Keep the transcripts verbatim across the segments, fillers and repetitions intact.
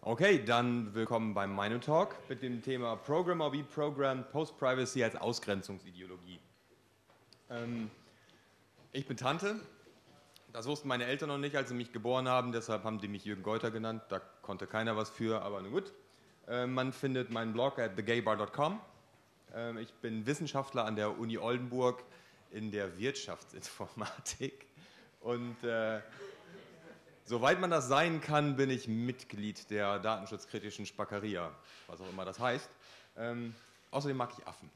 Okay, dann willkommen beim Meinung-Talk mit dem Thema Program or Be Programmed, Post-Privacy als Ausgrenzungsideologie. Ähm, ich bin Tante, das wussten meine Eltern noch nicht, als sie mich geboren haben, deshalb haben die mich Jürgen Geuter genannt, da konnte keiner was für, aber nun gut. Äh, man findet meinen Blog at the gay bar dot com. Ähm, ich bin Wissenschaftler an der Uni Oldenburg in der Wirtschaftsinformatik und äh, soweit man das sein kann, bin ich Mitglied der datenschutzkritischen Spackeria, was auch immer das heißt. Ähm, außerdem mag ich Affen.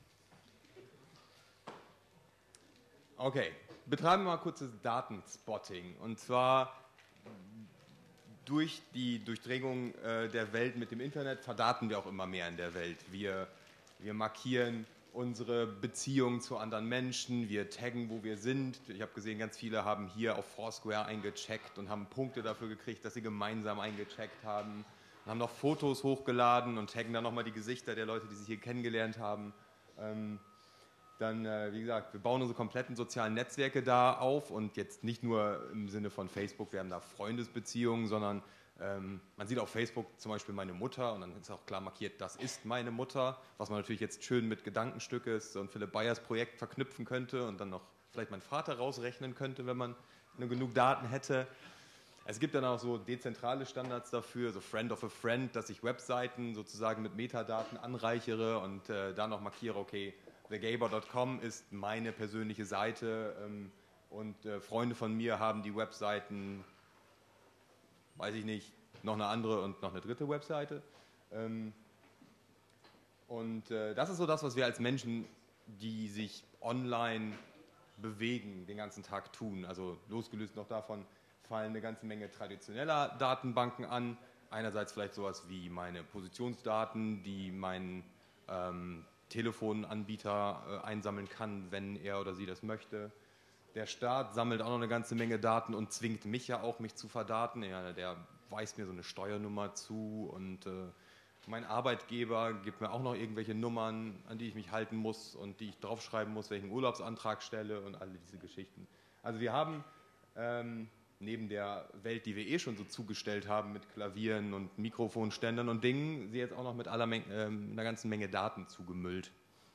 Okay, betreiben wir mal kurzes Datenspotting. Und zwar durch die Durchdringung äh, der Welt mit dem Internet verdaten wir auch immer mehr in der Welt. Wir, wir markieren unsere Beziehungen zu anderen Menschen, wir taggen, wo wir sind. Ich habe gesehen, ganz viele haben hier auf Foursquare eingecheckt und haben Punkte dafür gekriegt, dass sie gemeinsam eingecheckt haben. Und haben noch Fotos hochgeladen und taggen dann nochmal die Gesichter der Leute, die sich hier kennengelernt haben. Ähm, dann, äh, wie gesagt, wir bauen unsere kompletten sozialen Netzwerke da auf und jetzt nicht nur im Sinne von Facebook, wir haben da Freundesbeziehungen, sondern ähm, man sieht auf Facebook zum Beispiel meine Mutter und dann ist auch klar markiert, das ist meine Mutter, was man natürlich jetzt schön mit Gedankenstückes und Philipp Bayers Projekt verknüpfen könnte und dann noch vielleicht meinen Vater rausrechnen könnte, wenn man nur genug Daten hätte. Es gibt dann auch so dezentrale Standards dafür, so Friend of a Friend, dass ich Webseiten sozusagen mit Metadaten anreichere und äh, da noch markiere, okay, the gay bar dot com ist meine persönliche Seite ähm, und äh, Freunde von mir haben die Webseiten, weiß ich nicht, noch eine andere und noch eine dritte Webseite. Ähm, und äh, das ist so das, was wir als Menschen, die sich online bewegen, den ganzen Tag tun. Also losgelöst noch davon fallen eine ganze Menge traditioneller Datenbanken an. Einerseits vielleicht sowas wie meine Positionsdaten, die mein ähm, Telefonanbieter äh, einsammeln kann, wenn er oder sie das möchte. Der Staat sammelt auch noch eine ganze Menge Daten und zwingt mich ja auch, mich zu verdaten. Ja, der weist mir so eine Steuernummer zu und äh, mein Arbeitgeber gibt mir auch noch irgendwelche Nummern, an die ich mich halten muss und die ich draufschreiben muss, welchen Urlaubsantrag stelle und alle diese Geschichten. Also wir haben ähm, neben der Welt, die wir eh schon so zugestellt haben mit Klavieren und Mikrofonständern und Dingen, sie jetzt auch noch mit aller Menge, äh, einer ganzen Menge Daten zugemüllt.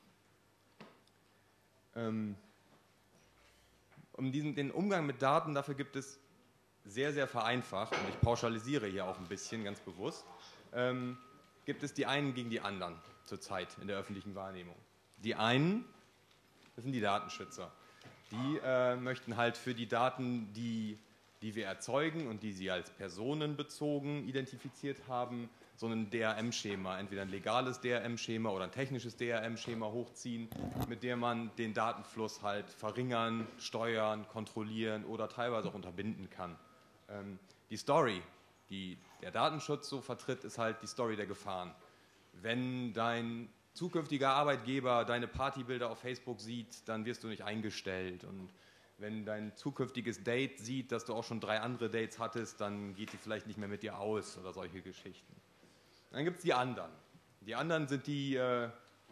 Ähm, um diesen, den Umgang mit Daten, dafür gibt es sehr, sehr vereinfacht, und ich pauschalisiere hier auch ein bisschen, ganz bewusst, ähm, gibt es die einen gegen die anderen zurzeit in der öffentlichen Wahrnehmung. Die einen, das sind die Datenschützer. Die äh, möchten halt für die Daten, die, die wir erzeugen und die sie als personenbezogen identifiziert haben, so ein D R M-Schema, entweder ein legales D R M-Schema oder ein technisches D R M-Schema hochziehen, mit dem man den Datenfluss halt verringern, steuern, kontrollieren oder teilweise auch unterbinden kann. Ähm, die Story, die der Datenschutz so vertritt, ist halt die Story der Gefahren. Wenn dein zukünftiger Arbeitgeber deine Partybilder auf Facebook sieht, dann wirst du nicht eingestellt. Und wenn dein zukünftiges Date sieht, dass du auch schon drei andere Dates hattest, dann geht die vielleicht nicht mehr mit dir aus oder solche Geschichten. Dann gibt es die anderen. Die anderen sind die, äh,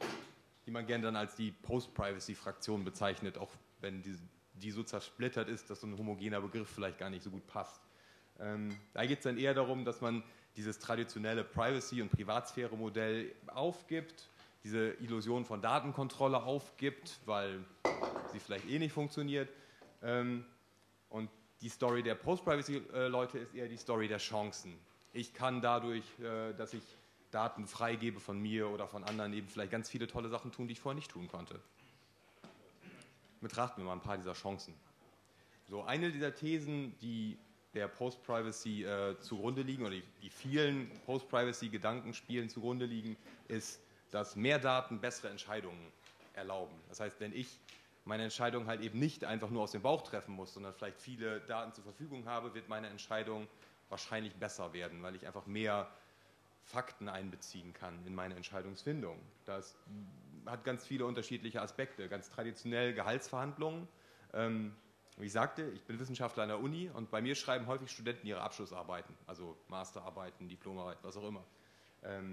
die man gerne dann als die Post-Privacy-Fraktion bezeichnet, auch wenn die, die so zersplittert ist, dass so ein homogener Begriff vielleicht gar nicht so gut passt. Ähm, da geht es dann eher darum, dass man dieses traditionelle Privacy- und Privatsphäre-Modell aufgibt, diese Illusion von Datenkontrolle aufgibt, weil sie vielleicht eh nicht funktioniert. Ähm, und die Story der Post-Privacy-Leute ist eher die Story der Chancen. Ich kann dadurch, äh, dass ich Daten freigebe von mir oder von anderen, eben vielleicht ganz viele tolle Sachen tun, die ich vorher nicht tun konnte. Betrachten wir mal ein paar dieser Chancen. So, eine dieser Thesen, die der Post-Privacy äh, zugrunde liegen, oder die, die vielen Post-Privacy-Gedankenspielen zugrunde liegen, ist, dass mehr Daten bessere Entscheidungen erlauben. Das heißt, wenn ich meine Entscheidung halt eben nicht einfach nur aus dem Bauch treffen muss, sondern vielleicht viele Daten zur Verfügung habe, wird meine Entscheidung wahrscheinlich besser werden, weil ich einfach mehr Fakten einbeziehen kann in meine Entscheidungsfindung. Das hat ganz viele unterschiedliche Aspekte. Ganz traditionell Gehaltsverhandlungen. Ähm, Wie ich sagte, ich bin Wissenschaftler an der Uni und bei mir schreiben häufig Studenten ihre Abschlussarbeiten, also Masterarbeiten, Diplomarbeiten, was auch immer. Ähm,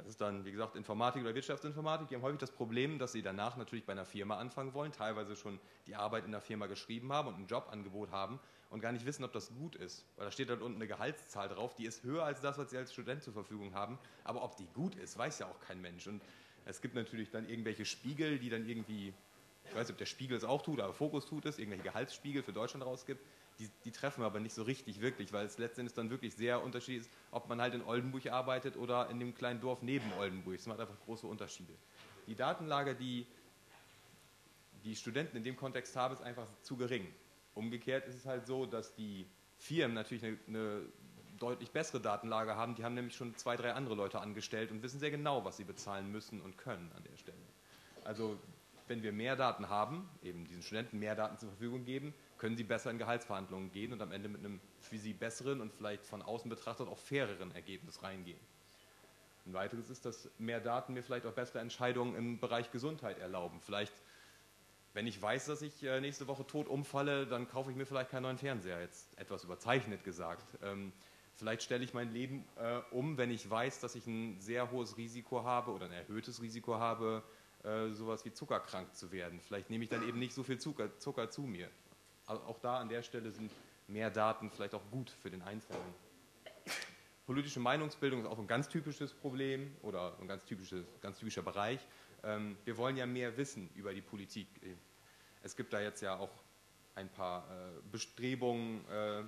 Das ist dann, wie gesagt, Informatik oder Wirtschaftsinformatik. Die haben häufig das Problem, dass sie danach natürlich bei einer Firma anfangen wollen, teilweise schon die Arbeit in der Firma geschrieben haben und ein Jobangebot haben und gar nicht wissen, ob das gut ist. Weil da steht dann unten eine Gehaltszahl drauf, die ist höher als das, was sie als Student zur Verfügung haben. Aber ob die gut ist, weiß ja auch kein Mensch. Und es gibt natürlich dann irgendwelche Spiegel, die dann irgendwie, ich weiß nicht, ob der Spiegel es auch tut, aber Fokus tut es, irgendwelche Gehaltsspiegel für Deutschland rausgibt. Die, die treffen aber nicht so richtig wirklich, weil es letztendlich dann wirklich sehr unterschiedlich ist, ob man halt in Oldenburg arbeitet oder in dem kleinen Dorf neben Oldenburg. Es macht einfach große Unterschiede. Die Datenlage, die die Studenten in dem Kontext haben, ist einfach zu gering. Umgekehrt ist es halt so, dass die Firmen natürlich eine, eine deutlich bessere Datenlage haben. Die haben nämlich schon zwei, drei andere Leute angestellt und wissen sehr genau, was sie bezahlen müssen und können an der Stelle. Also wenn wir mehr Daten haben, eben diesen Studenten mehr Daten zur Verfügung geben, können sie besser in Gehaltsverhandlungen gehen und am Ende mit einem für sie besseren und vielleicht von außen betrachtet auch faireren Ergebnis reingehen. Ein weiteres ist, dass mehr Daten mir vielleicht auch bessere Entscheidungen im Bereich Gesundheit erlauben. Vielleicht, wenn ich weiß, dass ich nächste Woche tot umfalle, dann kaufe ich mir vielleicht keinen neuen Fernseher, jetzt etwas überzeichnet gesagt. Ähm, vielleicht stelle ich mein Leben äh, um, wenn ich weiß, dass ich ein sehr hohes Risiko habe oder ein erhöhtes Risiko habe, äh, sowas wie zuckerkrank zu werden. Vielleicht nehme ich dann eben nicht so viel Zucker, Zucker zu mir. Also auch da an der Stelle sind mehr Daten vielleicht auch gut für den Einzelnen. Politische Meinungsbildung ist auch ein ganz typisches Problem oder ein ganz, typisches, ganz typischer Bereich. Ähm, wir wollen ja mehr wissen über die Politik. Es gibt da jetzt ja auch ein paar äh, Bestrebungen, äh,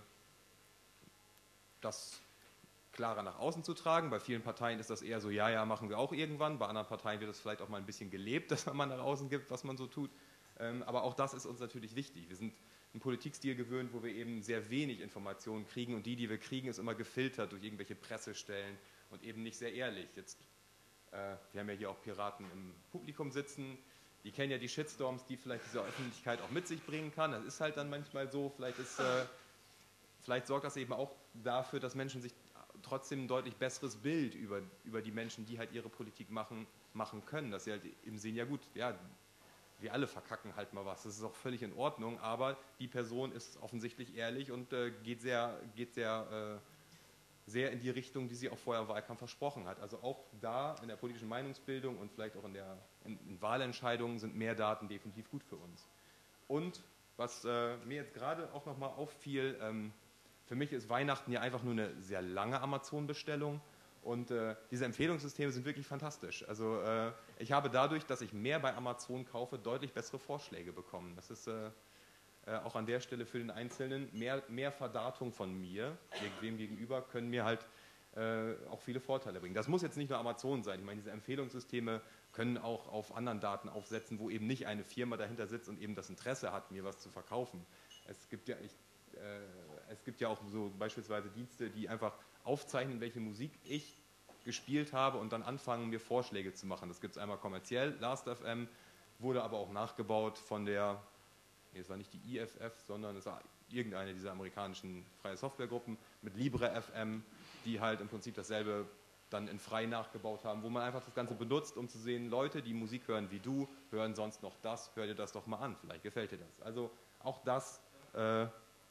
das klarer nach außen zu tragen. Bei vielen Parteien ist das eher so, ja, ja, machen wir auch irgendwann. Bei anderen Parteien wird das vielleicht auch mal ein bisschen gelebt, dass man mal nach außen gibt, was man so tut. Ähm, aber auch das ist uns natürlich wichtig. Wir sind einen Politikstil gewöhnt, wo wir eben sehr wenig Informationen kriegen und die, die wir kriegen, ist immer gefiltert durch irgendwelche Pressestellen und eben nicht sehr ehrlich. Jetzt, äh, wir haben ja hier auch Piraten im Publikum sitzen, die kennen ja die Shitstorms, die vielleicht diese Öffentlichkeit auch mit sich bringen kann. Das ist halt dann manchmal so, vielleicht, ist, äh, vielleicht sorgt das eben auch dafür, dass Menschen sich trotzdem ein deutlich besseres Bild über, über die Menschen, die halt ihre Politik machen, machen können. Dass sie halt eben sehen, ja gut, ja, wir alle verkacken halt mal was, das ist auch völlig in Ordnung, aber die Person ist offensichtlich ehrlich und äh, geht, sehr, geht sehr, äh, sehr in die Richtung, die sie auch vorher im Wahlkampf versprochen hat. Also auch da in der politischen Meinungsbildung und vielleicht auch in, der, in, in Wahlentscheidungen sind mehr Daten definitiv gut für uns. Und was äh, mir jetzt gerade auch nochmal auffiel, ähm, für mich ist Weihnachten ja einfach nur eine sehr lange Amazon-Bestellung. Und äh, diese Empfehlungssysteme sind wirklich fantastisch. Also äh, ich habe dadurch, dass ich mehr bei Amazon kaufe, deutlich bessere Vorschläge bekommen. Das ist äh, äh, auch an der Stelle für den Einzelnen mehr, mehr Verdatung von mir, dem gegenüber, können mir halt äh, auch viele Vorteile bringen. Das muss jetzt nicht nur Amazon sein. Ich meine, diese Empfehlungssysteme können auch auf anderen Daten aufsetzen, wo eben nicht eine Firma dahinter sitzt und eben das Interesse hat, mir was zu verkaufen. Es gibt ja, ich, äh, es gibt ja auch so beispielsweise Dienste, die einfach aufzeichnen, welche Musik ich gespielt habe und dann anfangen, mir Vorschläge zu machen. Das gibt es einmal kommerziell, Last F M, wurde aber auch nachgebaut von der, nee, es war nicht die I F F, sondern es war irgendeine dieser amerikanischen freie Softwaregruppen mit Libre F M, die halt im Prinzip dasselbe dann in frei nachgebaut haben, wo man einfach das Ganze benutzt, um zu sehen, Leute, die Musik hören wie du, hören sonst noch das, hör dir das doch mal an, vielleicht gefällt dir das. Also auch das äh,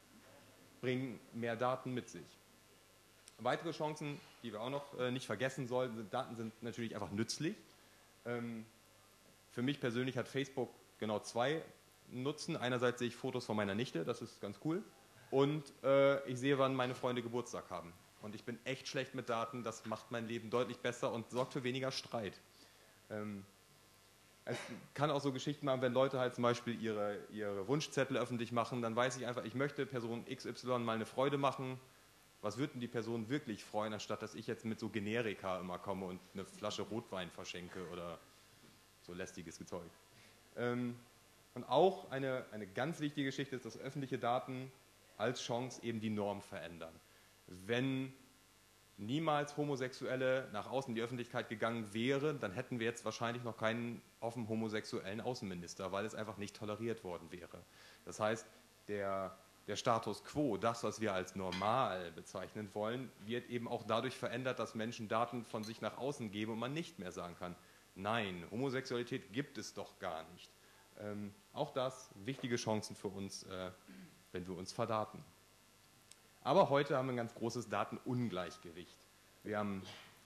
bringt mehr Daten mit sich. Weitere Chancen, die wir auch noch äh, nicht vergessen sollten, sind, Daten sind natürlich einfach nützlich. Ähm, für mich persönlich hat Facebook genau zwei Nutzen. Einerseits sehe ich Fotos von meiner Nichte, das ist ganz cool. Und äh, ich sehe, wann meine Freunde Geburtstag haben. Und ich bin echt schlecht mit Daten, das macht mein Leben deutlich besser und sorgt für weniger Streit. Ähm, es kann auch so Geschichten machen, wenn Leute halt zum Beispiel ihre, ihre Wunschzettel öffentlich machen, dann weiß ich einfach, ich möchte Person X Y mal eine Freude machen. Was würden die Personen wirklich freuen, anstatt dass ich jetzt mit so Generika immer komme und eine Flasche Rotwein verschenke oder so lästiges Zeug. Ähm, und auch eine, eine ganz wichtige Geschichte ist, dass öffentliche Daten als Chance eben die Norm verändern. Wenn niemals Homosexuelle nach außen in die Öffentlichkeit gegangen wären, dann hätten wir jetzt wahrscheinlich noch keinen offen homosexuellen Außenminister, weil es einfach nicht toleriert worden wäre. Das heißt, der Der Status quo, das, was wir als normal bezeichnen wollen, wird eben auch dadurch verändert, dass Menschen Daten von sich nach außen geben und man nicht mehr sagen kann, nein, Homosexualität gibt es doch gar nicht. Ähm, auch das wichtige Chancen für uns, äh, wenn wir uns verdaten. Aber heute haben wir ein ganz großes Datenungleichgewicht. Wir haben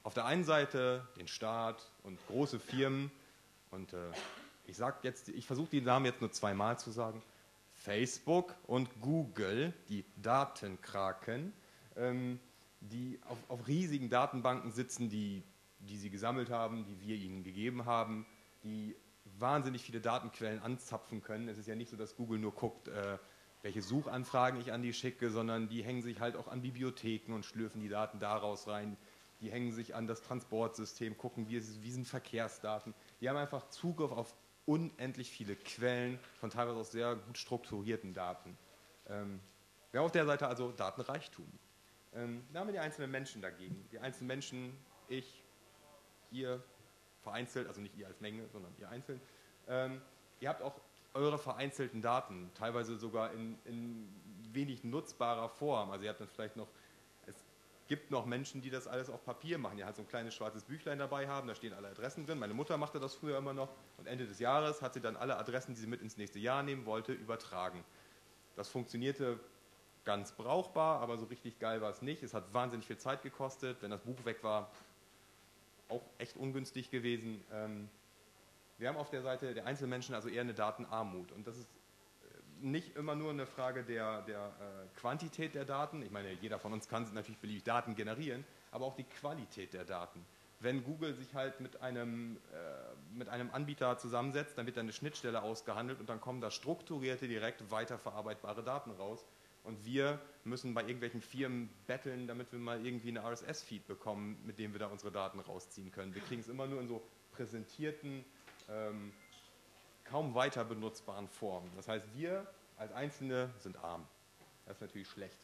auf der einen Seite den Staat und große Firmen und äh, ich sag jetzt, ich versuche die Namen jetzt nur zweimal zu sagen, Facebook und Google, die Datenkraken, ähm, die auf, auf riesigen Datenbanken sitzen, die, die sie gesammelt haben, die wir ihnen gegeben haben, die wahnsinnig viele Datenquellen anzapfen können. Es ist ja nicht so, dass Google nur guckt, äh, welche Suchanfragen ich an die schicke, sondern die hängen sich halt auch an Bibliotheken und schlürfen die Daten daraus rein. Die hängen sich an das Transportsystem, gucken, wie, es, wie sind Verkehrsdaten. Die haben einfach Zugriff auf unendlich viele Quellen von teilweise auch sehr gut strukturierten Daten. Ähm, wir haben auf der Seite also Datenreichtum. Ähm, da haben wir die einzelnen Menschen dagegen. Die einzelnen Menschen, ich, ihr, vereinzelt, also nicht ihr als Menge, sondern ihr einzeln. Ähm, ihr habt auch eure vereinzelten Daten, teilweise sogar in, in wenig nutzbarer Form. Also ihr habt dann vielleicht noch, es gibt noch Menschen, die das alles auf Papier machen, die halt so ein kleines schwarzes Büchlein dabei haben, da stehen alle Adressen drin. Meine Mutter machte das früher immer noch und Ende des Jahres hat sie dann alle Adressen, die sie mit ins nächste Jahr nehmen wollte, übertragen. Das funktionierte ganz brauchbar, aber so richtig geil war es nicht. Es hat wahnsinnig viel Zeit gekostet. Wenn das Buch weg war, auch echt ungünstig gewesen. Ähm, wir haben auf der Seite der Einzelmenschen also eher eine Datenarmut. Und das ist nicht immer nur eine Frage der, der äh, Quantität der Daten. Ich meine, jeder von uns kann natürlich beliebig Daten generieren, aber auch die Qualität der Daten. Wenn Google sich halt mit einem, äh, mit einem Anbieter zusammensetzt, dann wird da eine Schnittstelle ausgehandelt und dann kommen da strukturierte, direkt weiterverarbeitbare Daten raus. Und wir müssen bei irgendwelchen Firmen betteln, damit wir mal irgendwie eine R S S-Feed bekommen, mit dem wir da unsere Daten rausziehen können. Wir kriegen es immer nur in so präsentierten, ähm, kaum weiter benutzbaren Formen. Das heißt, wir als Einzelne sind arm. Das ist natürlich schlecht.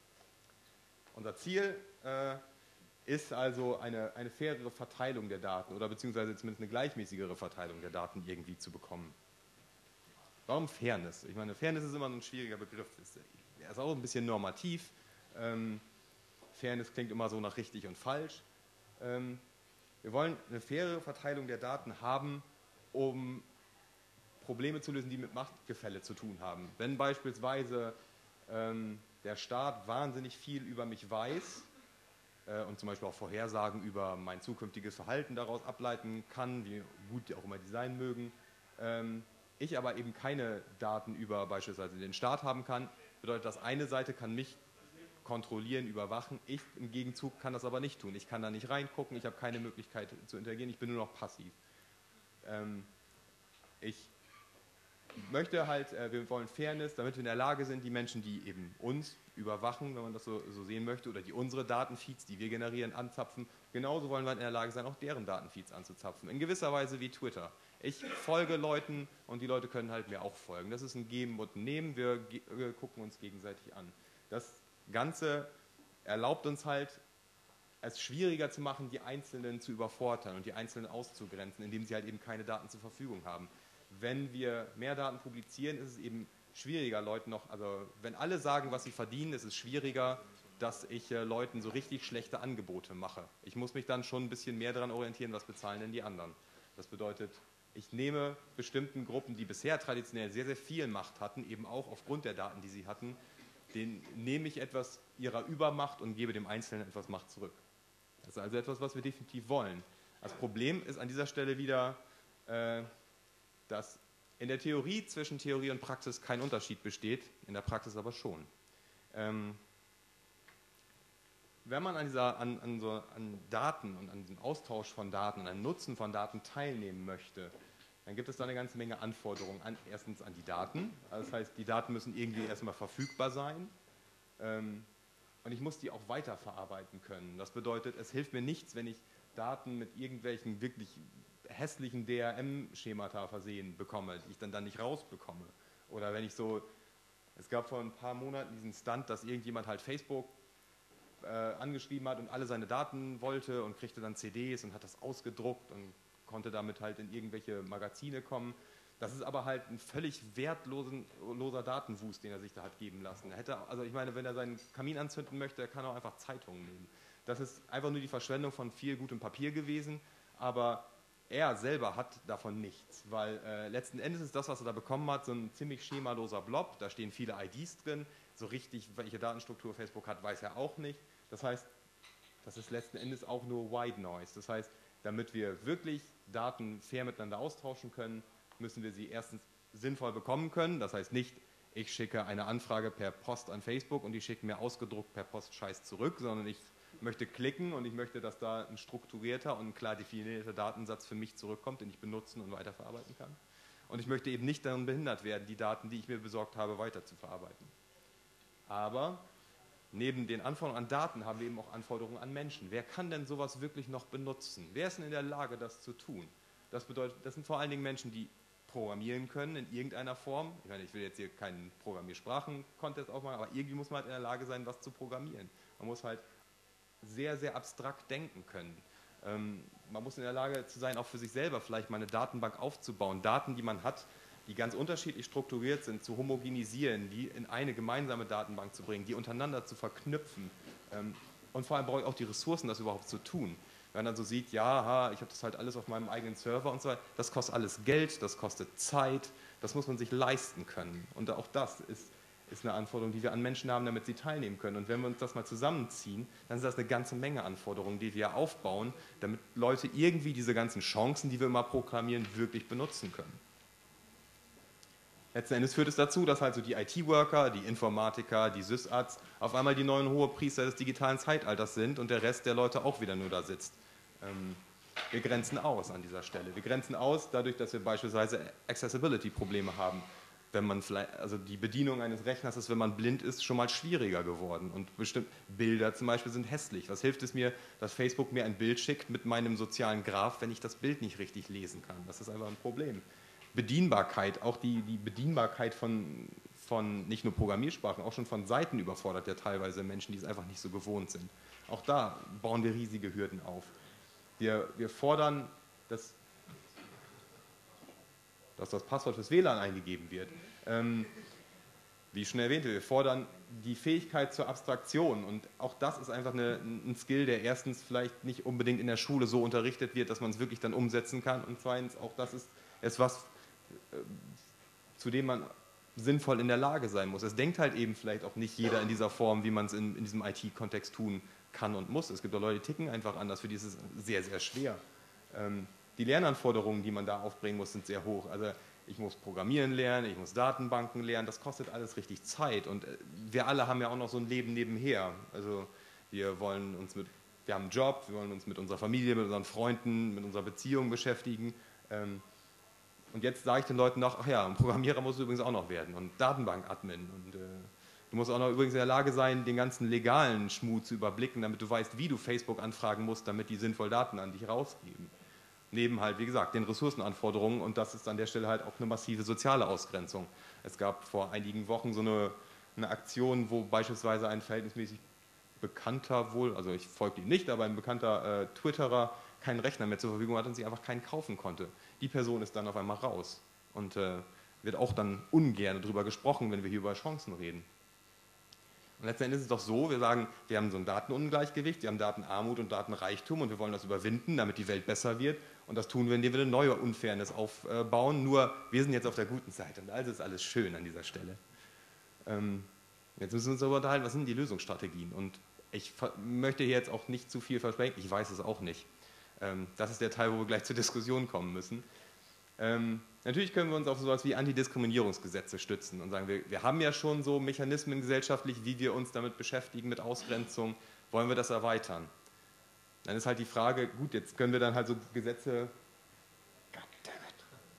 Unser Ziel äh, ist also eine, eine fairere Verteilung der Daten oder beziehungsweise zumindest eine gleichmäßigere Verteilung der Daten irgendwie zu bekommen. Warum Fairness? Ich meine, Fairness ist immer ein schwieriger Begriff. Er ist auch ein bisschen normativ. Ähm, Fairness klingt immer so nach richtig und falsch. Ähm, wir wollen eine faire Verteilung der Daten haben, um Probleme zu lösen, die mit Machtgefälle zu tun haben. Wenn beispielsweise ähm, der Staat wahnsinnig viel über mich weiß äh, und zum Beispiel auch Vorhersagen über mein zukünftiges Verhalten daraus ableiten kann, wie gut die auch immer die sein mögen, ähm, ich aber eben keine Daten über beispielsweise den Staat haben kann, bedeutet das, eine Seite kann mich kontrollieren, überwachen, ich im Gegenzug kann das aber nicht tun. Ich kann da nicht reingucken, ich habe keine Möglichkeit zu interagieren, ich bin nur noch passiv. Ähm, ich möchte halt, äh, wir wollen Fairness, damit wir in der Lage sind, die Menschen, die eben uns überwachen, wenn man das so, so sehen möchte, oder die unsere Datenfeeds, die wir generieren, anzapfen, genauso wollen wir in der Lage sein, auch deren Datenfeeds anzuzapfen. In gewisser Weise wie Twitter. Ich folge Leuten und die Leute können halt mir auch folgen. Das ist ein Geben und ein Nehmen, wir, wir gucken uns gegenseitig an. Das Ganze erlaubt uns halt, es schwieriger zu machen, die Einzelnen zu übervorteilen und die Einzelnen auszugrenzen, indem sie halt eben keine Daten zur Verfügung haben. Wenn wir mehr Daten publizieren, ist es eben schwieriger, Leuten noch, also wenn alle sagen, was sie verdienen, ist es schwieriger, dass ich äh, Leuten so richtig schlechte Angebote mache. Ich muss mich dann schon ein bisschen mehr daran orientieren, was bezahlen denn die anderen. Das bedeutet, ich nehme bestimmten Gruppen, die bisher traditionell sehr, sehr viel Macht hatten, eben auch aufgrund der Daten, die sie hatten, denen nehme ich etwas ihrer Übermacht und gebe dem Einzelnen etwas Macht zurück. Das ist also etwas, was wir definitiv wollen. Das Problem ist an dieser Stelle wieder, äh, dass in der Theorie zwischen Theorie und Praxis kein Unterschied besteht, in der Praxis aber schon. Ähm, wenn man an, dieser, an, an, so, an Daten und an den Austausch von Daten, an den Nutzen von Daten teilnehmen möchte, dann gibt es da eine ganze Menge Anforderungen. An, erstens an die Daten, also das heißt, die Daten müssen irgendwie erstmal verfügbar sein ähm, und ich muss die auch weiterverarbeiten können. Das bedeutet, es hilft mir nichts, wenn ich Daten mit irgendwelchen wirklich hässlichen D R M-Schemata versehen bekomme, die ich dann, dann nicht rausbekomme. Oder wenn ich so, es gab vor ein paar Monaten diesen Stunt, dass irgendjemand halt Facebook äh, angeschrieben hat und alle seine Daten wollte und kriegte dann C Ds und hat das ausgedruckt und konnte damit halt in irgendwelche Magazine kommen. Das ist aber halt ein völlig wertloser Datenwust, den er sich da hat geben lassen. Er hätte, also ich meine, wenn er seinen Kamin anzünden möchte, kann er auch einfach Zeitungen nehmen. Das ist einfach nur die Verschwendung von viel gutem Papier gewesen, aber er selber hat davon nichts, weil äh, letzten Endes ist das, was er da bekommen hat, so ein ziemlich schemaloser Blob, da stehen viele I Ds drin, so richtig, welche Datenstruktur Facebook hat, weiß er auch nicht. Das heißt, das ist letzten Endes auch nur White Noise. Das heißt, damit wir wirklich Daten fair miteinander austauschen können, müssen wir sie erstens sinnvoll bekommen können. Das heißt nicht, ich schicke eine Anfrage per Post an Facebook und die schicken mir ausgedruckt per Post Scheiß zurück, sondern ich möchte klicken und ich möchte, dass da ein strukturierter und ein klar definierter Datensatz für mich zurückkommt, den ich benutzen und weiterverarbeiten kann. Und ich möchte eben nicht daran behindert werden, die Daten, die ich mir besorgt habe, weiter zu verarbeiten. Aber neben den Anforderungen an Daten haben wir eben auch Anforderungen an Menschen. Wer kann denn sowas wirklich noch benutzen? Wer ist denn in der Lage, das zu tun? Das bedeutet, das sind vor allen Dingen Menschen, die programmieren können in irgendeiner Form. Ich meine, ich will jetzt hier keinen Programmiersprachen-Contest aufmachen, aber irgendwie muss man halt in der Lage sein, was zu programmieren. Man muss halt sehr, sehr abstrakt denken können. Ähm, man muss in der Lage zu sein, auch für sich selber vielleicht mal eine Datenbank aufzubauen. Daten, die man hat, die ganz unterschiedlich strukturiert sind, zu homogenisieren, die in eine gemeinsame Datenbank zu bringen, die untereinander zu verknüpfen. Ähm, und vor allem brauche ich auch die Ressourcen, das überhaupt zu tun. Wenn man dann so sieht, ja, aha, ich habe das halt alles auf meinem eigenen Server und so weiter, das kostet alles Geld, das kostet Zeit, das muss man sich leisten können. Und auch das ist, ist eine Anforderung, die wir an Menschen haben, damit sie teilnehmen können. Und wenn wir uns das mal zusammenziehen, dann sind das eine ganze Menge Anforderungen, die wir aufbauen, damit Leute irgendwie diese ganzen Chancen, die wir immer proklamieren, wirklich benutzen können. Letzten Endes führt es dazu, dass halt so die I T-Worker, die Informatiker, die Sysarts auf einmal die neuen Hohepriester des digitalen Zeitalters sind und der Rest der Leute auch wieder nur da sitzt. Ähm, wir grenzen aus an dieser Stelle. Wir grenzen aus dadurch, dass wir beispielsweise Accessibility-Probleme haben. Wenn man vielleicht, also die Bedienung eines Rechners ist, wenn man blind ist, schon mal schwieriger geworden. Und bestimmt Bilder zum Beispiel sind hässlich. Was hilft es mir, dass Facebook mir ein Bild schickt mit meinem sozialen Graph, wenn ich das Bild nicht richtig lesen kann? Das ist einfach ein Problem. Bedienbarkeit, auch die, die Bedienbarkeit von, von nicht nur Programmiersprachen, auch schon von Seiten überfordert ja teilweise Menschen, die es einfach nicht so gewohnt sind. Auch da bauen wir riesige Hürden auf. Wir, wir fordern, dass, dass das Passwort fürs W L A N eingegeben wird. Ähm, wie ich schon erwähnte, wir fordern die Fähigkeit zur Abstraktion und auch das ist einfach eine, ein Skill, der erstens vielleicht nicht unbedingt in der Schule so unterrichtet wird, dass man es wirklich dann umsetzen kann und zweitens auch das ist etwas, zu dem man sinnvoll in der Lage sein muss. Es denkt halt eben vielleicht auch nicht jeder in dieser Form, wie man es in, in diesem I T-Kontext tun kann und muss. Es gibt auch Leute, die ticken einfach anders, für die ist es sehr, sehr schwer. Ähm, die Lernanforderungen, die man da aufbringen muss, sind sehr hoch. Also ich muss Programmieren lernen, ich muss Datenbanken lernen, das kostet alles richtig Zeit und wir alle haben ja auch noch so ein Leben nebenher. Also wir wollen uns mit, wir haben einen Job, wir wollen uns mit unserer Familie, mit unseren Freunden, mit unserer Beziehung beschäftigen. Ähm, Und jetzt sage ich den Leuten noch, ach ja, ein Programmierer musst du übrigens auch noch werden und Datenbank-Admin. Und äh, du musst auch noch übrigens in der Lage sein, den ganzen legalen Schmuh zu überblicken, damit du weißt, wie du Facebook anfragen musst, damit die sinnvoll Daten an dich rausgeben. Neben halt, wie gesagt, den Ressourcenanforderungen und das ist an der Stelle halt auch eine massive soziale Ausgrenzung. Es gab vor einigen Wochen so eine, eine Aktion, wo beispielsweise ein verhältnismäßig bekannter wohl, also ich folge ihm nicht, aber ein bekannter äh, Twitterer keinen Rechner mehr zur Verfügung hat und sich einfach keinen kaufen konnte. Die Person ist dann auf einmal raus und äh, wird auch dann ungern darüber gesprochen, wenn wir hier über Chancen reden. Und letzten Endes ist es doch so, wir sagen, wir haben so ein Datenungleichgewicht, wir haben Datenarmut und Datenreichtum und wir wollen das überwinden, damit die Welt besser wird und das tun wir, indem wir eine neue Unfairness aufbauen, nur wir sind jetzt auf der guten Seite und also ist alles schön an dieser Stelle. Ähm, jetzt müssen wir uns darüber unterhalten, was sind die Lösungsstrategien und ich möchte hier jetzt auch nicht zu viel versprechen, ich weiß es auch nicht. Das ist der Teil, wo wir gleich zur Diskussion kommen müssen. Ähm, natürlich können wir uns auf sowas wie Antidiskriminierungsgesetze stützen und sagen, wir, wir haben ja schon so Mechanismen gesellschaftlich, wie wir uns damit beschäftigen, mit Ausgrenzung, wollen wir das erweitern? Dann ist halt die Frage, gut, jetzt können wir dann halt so Gesetze... Goddammit.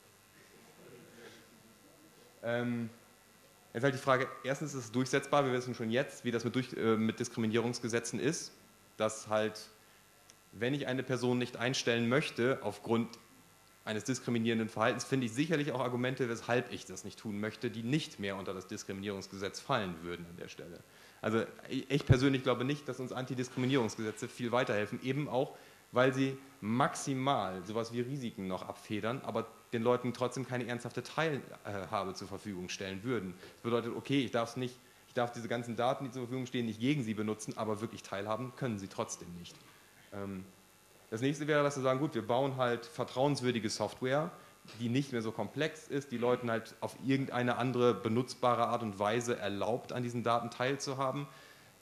Ähm, jetzt halt die Frage, erstens ist es durchsetzbar, wir wissen schon jetzt, wie das mit, durch, äh, mit Diskriminierungsgesetzen ist, dass halt... Wenn ich eine Person nicht einstellen möchte, aufgrund eines diskriminierenden Verhaltens, finde ich sicherlich auch Argumente, weshalb ich das nicht tun möchte, die nicht mehr unter das Diskriminierungsgesetz fallen würden an der Stelle. Also ich persönlich glaube nicht, dass uns Antidiskriminierungsgesetze viel weiterhelfen, eben auch, weil sie maximal sowas wie Risiken noch abfedern, aber den Leuten trotzdem keine ernsthafte Teilhabe zur Verfügung stellen würden. Das bedeutet, okay, ich darf es nicht, ich darf diese ganzen Daten, die zur Verfügung stehen, nicht gegen sie benutzen, aber wirklich teilhaben können sie trotzdem nicht. Das nächste wäre, dass wir sagen, gut, wir bauen halt vertrauenswürdige Software, die nicht mehr so komplex ist, die Leuten halt auf irgendeine andere benutzbare Art und Weise erlaubt, an diesen Daten teilzuhaben,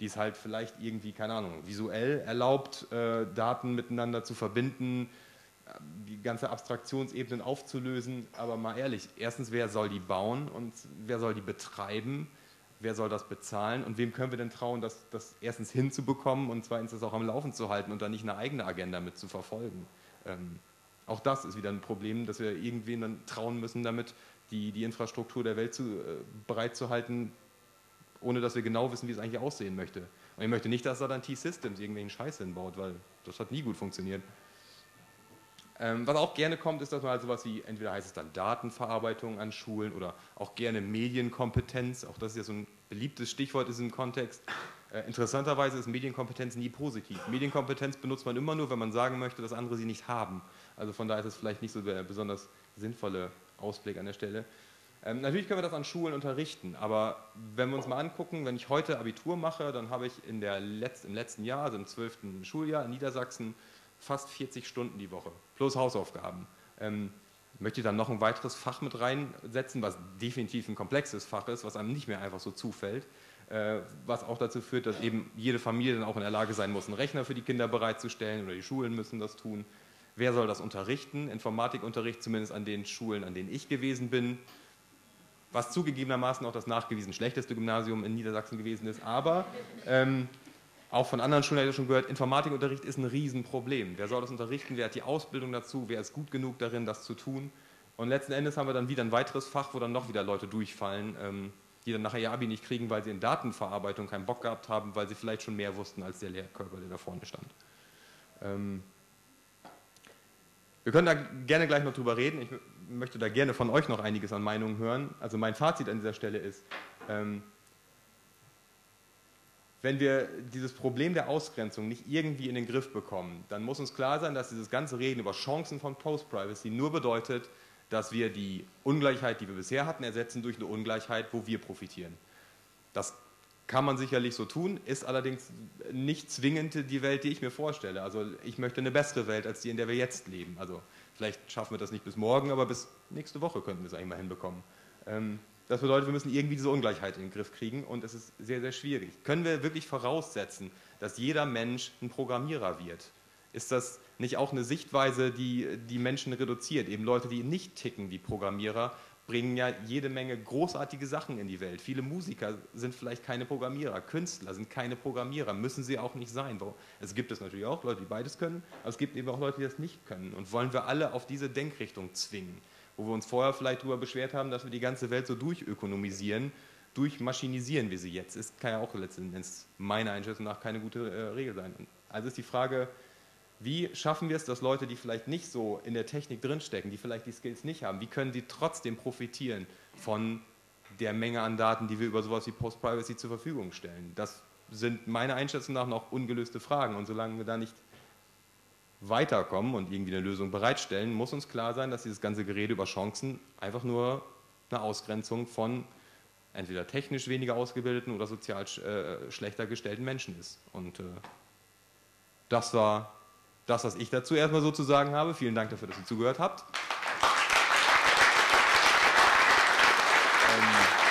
die es halt vielleicht irgendwie, keine Ahnung, visuell erlaubt, äh, Daten miteinander zu verbinden, die ganze Abstraktionsebenen aufzulösen, aber mal ehrlich, erstens, wer soll die bauen und wer soll die betreiben, wer soll das bezahlen und wem können wir denn trauen, das, das erstens hinzubekommen und zweitens das auch am Laufen zu halten und dann nicht eine eigene Agenda mit zu verfolgen. Ähm, auch das ist wieder ein Problem, dass wir irgendwen dann trauen müssen, damit die, die Infrastruktur der Welt zu, äh, bereitzuhalten, ohne dass wir genau wissen, wie es eigentlich aussehen möchte. Und ich möchte nicht, dass da dann T-Systems irgendwelchen Scheiß hinbaut, weil das hat nie gut funktioniert. Ähm, was auch gerne kommt, ist, dass man halt sowas wie, entweder heißt es dann Datenverarbeitung an Schulen oder auch gerne Medienkompetenz, auch das ist ja so ein beliebtes Stichwort in diesem Kontext. Äh, interessanterweise ist Medienkompetenz nie positiv. Medienkompetenz benutzt man immer nur, wenn man sagen möchte, dass andere sie nicht haben. Also von daher ist es vielleicht nicht so der besonders sinnvolle Ausblick an der Stelle. Ähm, natürlich können wir das an Schulen unterrichten, aber wenn wir uns mal angucken, wenn ich heute Abitur mache, dann habe ich in der Letz-, im letzten Jahr, also im zwölften Schuljahr in Niedersachsen, fast vierzig Stunden die Woche, plus Hausaufgaben. Ähm, möchte ich dann noch ein weiteres Fach mit reinsetzen, was definitiv ein komplexes Fach ist, was einem nicht mehr einfach so zufällt, äh, was auch dazu führt, dass eben jede Familie dann auch in der Lage sein muss, einen Rechner für die Kinder bereitzustellen oder die Schulen müssen das tun. Wer soll das unterrichten? Informatikunterricht zumindest an den Schulen, an denen ich gewesen bin, was zugegebenermaßen auch das nachgewiesen schlechteste Gymnasium in Niedersachsen gewesen ist, aber ähm, auch von anderen Schulen habe ich schon gehört, Informatikunterricht ist ein Riesenproblem. Wer soll das unterrichten? Wer hat die Ausbildung dazu? Wer ist gut genug darin, das zu tun? Und letzten Endes haben wir dann wieder ein weiteres Fach, wo dann noch wieder Leute durchfallen, ähm, die dann nachher ihr Abi nicht kriegen, weil sie in Datenverarbeitung keinen Bock gehabt haben, weil sie vielleicht schon mehr wussten als der Lehrkörper, der da vorne stand. Ähm, wir können da gerne gleich noch drüber reden. Ich möchte da gerne von euch noch einiges an Meinungen hören. Also mein Fazit an dieser Stelle ist, ähm, wenn wir dieses Problem der Ausgrenzung nicht irgendwie in den Griff bekommen, dann muss uns klar sein, dass dieses ganze Reden über Chancen von Post-Privacy nur bedeutet, dass wir die Ungleichheit, die wir bisher hatten, ersetzen durch eine Ungleichheit, wo wir profitieren. Das kann man sicherlich so tun, ist allerdings nicht zwingend die Welt, die ich mir vorstelle. Also ich möchte eine bessere Welt als die, in der wir jetzt leben. Also vielleicht schaffen wir das nicht bis morgen, aber bis nächste Woche könnten wir es eigentlich mal hinbekommen. Ähm, Das bedeutet, wir müssen irgendwie diese Ungleichheit in den Griff kriegen und es ist sehr, sehr schwierig. Können wir wirklich voraussetzen, dass jeder Mensch ein Programmierer wird? Ist das nicht auch eine Sichtweise, die die Menschen reduziert? Eben Leute, die nicht ticken wie Programmierer, bringen ja jede Menge großartige Sachen in die Welt. Viele Musiker sind vielleicht keine Programmierer, Künstler sind keine Programmierer, müssen sie auch nicht sein. Es gibt es natürlich auch Leute, die beides können, aber es gibt eben auch Leute, die das nicht können. Und wollen wir alle auf diese Denkrichtung zwingen? Wo wir uns vorher vielleicht darüber beschwert haben, dass wir die ganze Welt so durchökonomisieren, durchmaschinisieren, wie sie jetzt ist, kann ja auch letztendlich meiner Einschätzung nach keine gute äh, Regel sein. Also ist die Frage, wie schaffen wir es, dass Leute, die vielleicht nicht so in der Technik drinstecken, die vielleicht die Skills nicht haben, wie können sie trotzdem profitieren von der Menge an Daten, die wir über sowas wie Post-Privacy zur Verfügung stellen? Das sind meiner Einschätzung nach noch ungelöste Fragen und solange wir da nicht weiterkommen und irgendwie eine Lösung bereitstellen, muss uns klar sein, dass dieses ganze Gerede über Chancen einfach nur eine Ausgrenzung von entweder technisch weniger ausgebildeten oder sozial äh, schlechter gestellten Menschen ist. Und äh, das war das, was ich dazu erstmal so zu sagen habe. Vielen Dank dafür, dass ihr zugehört habt. ähm,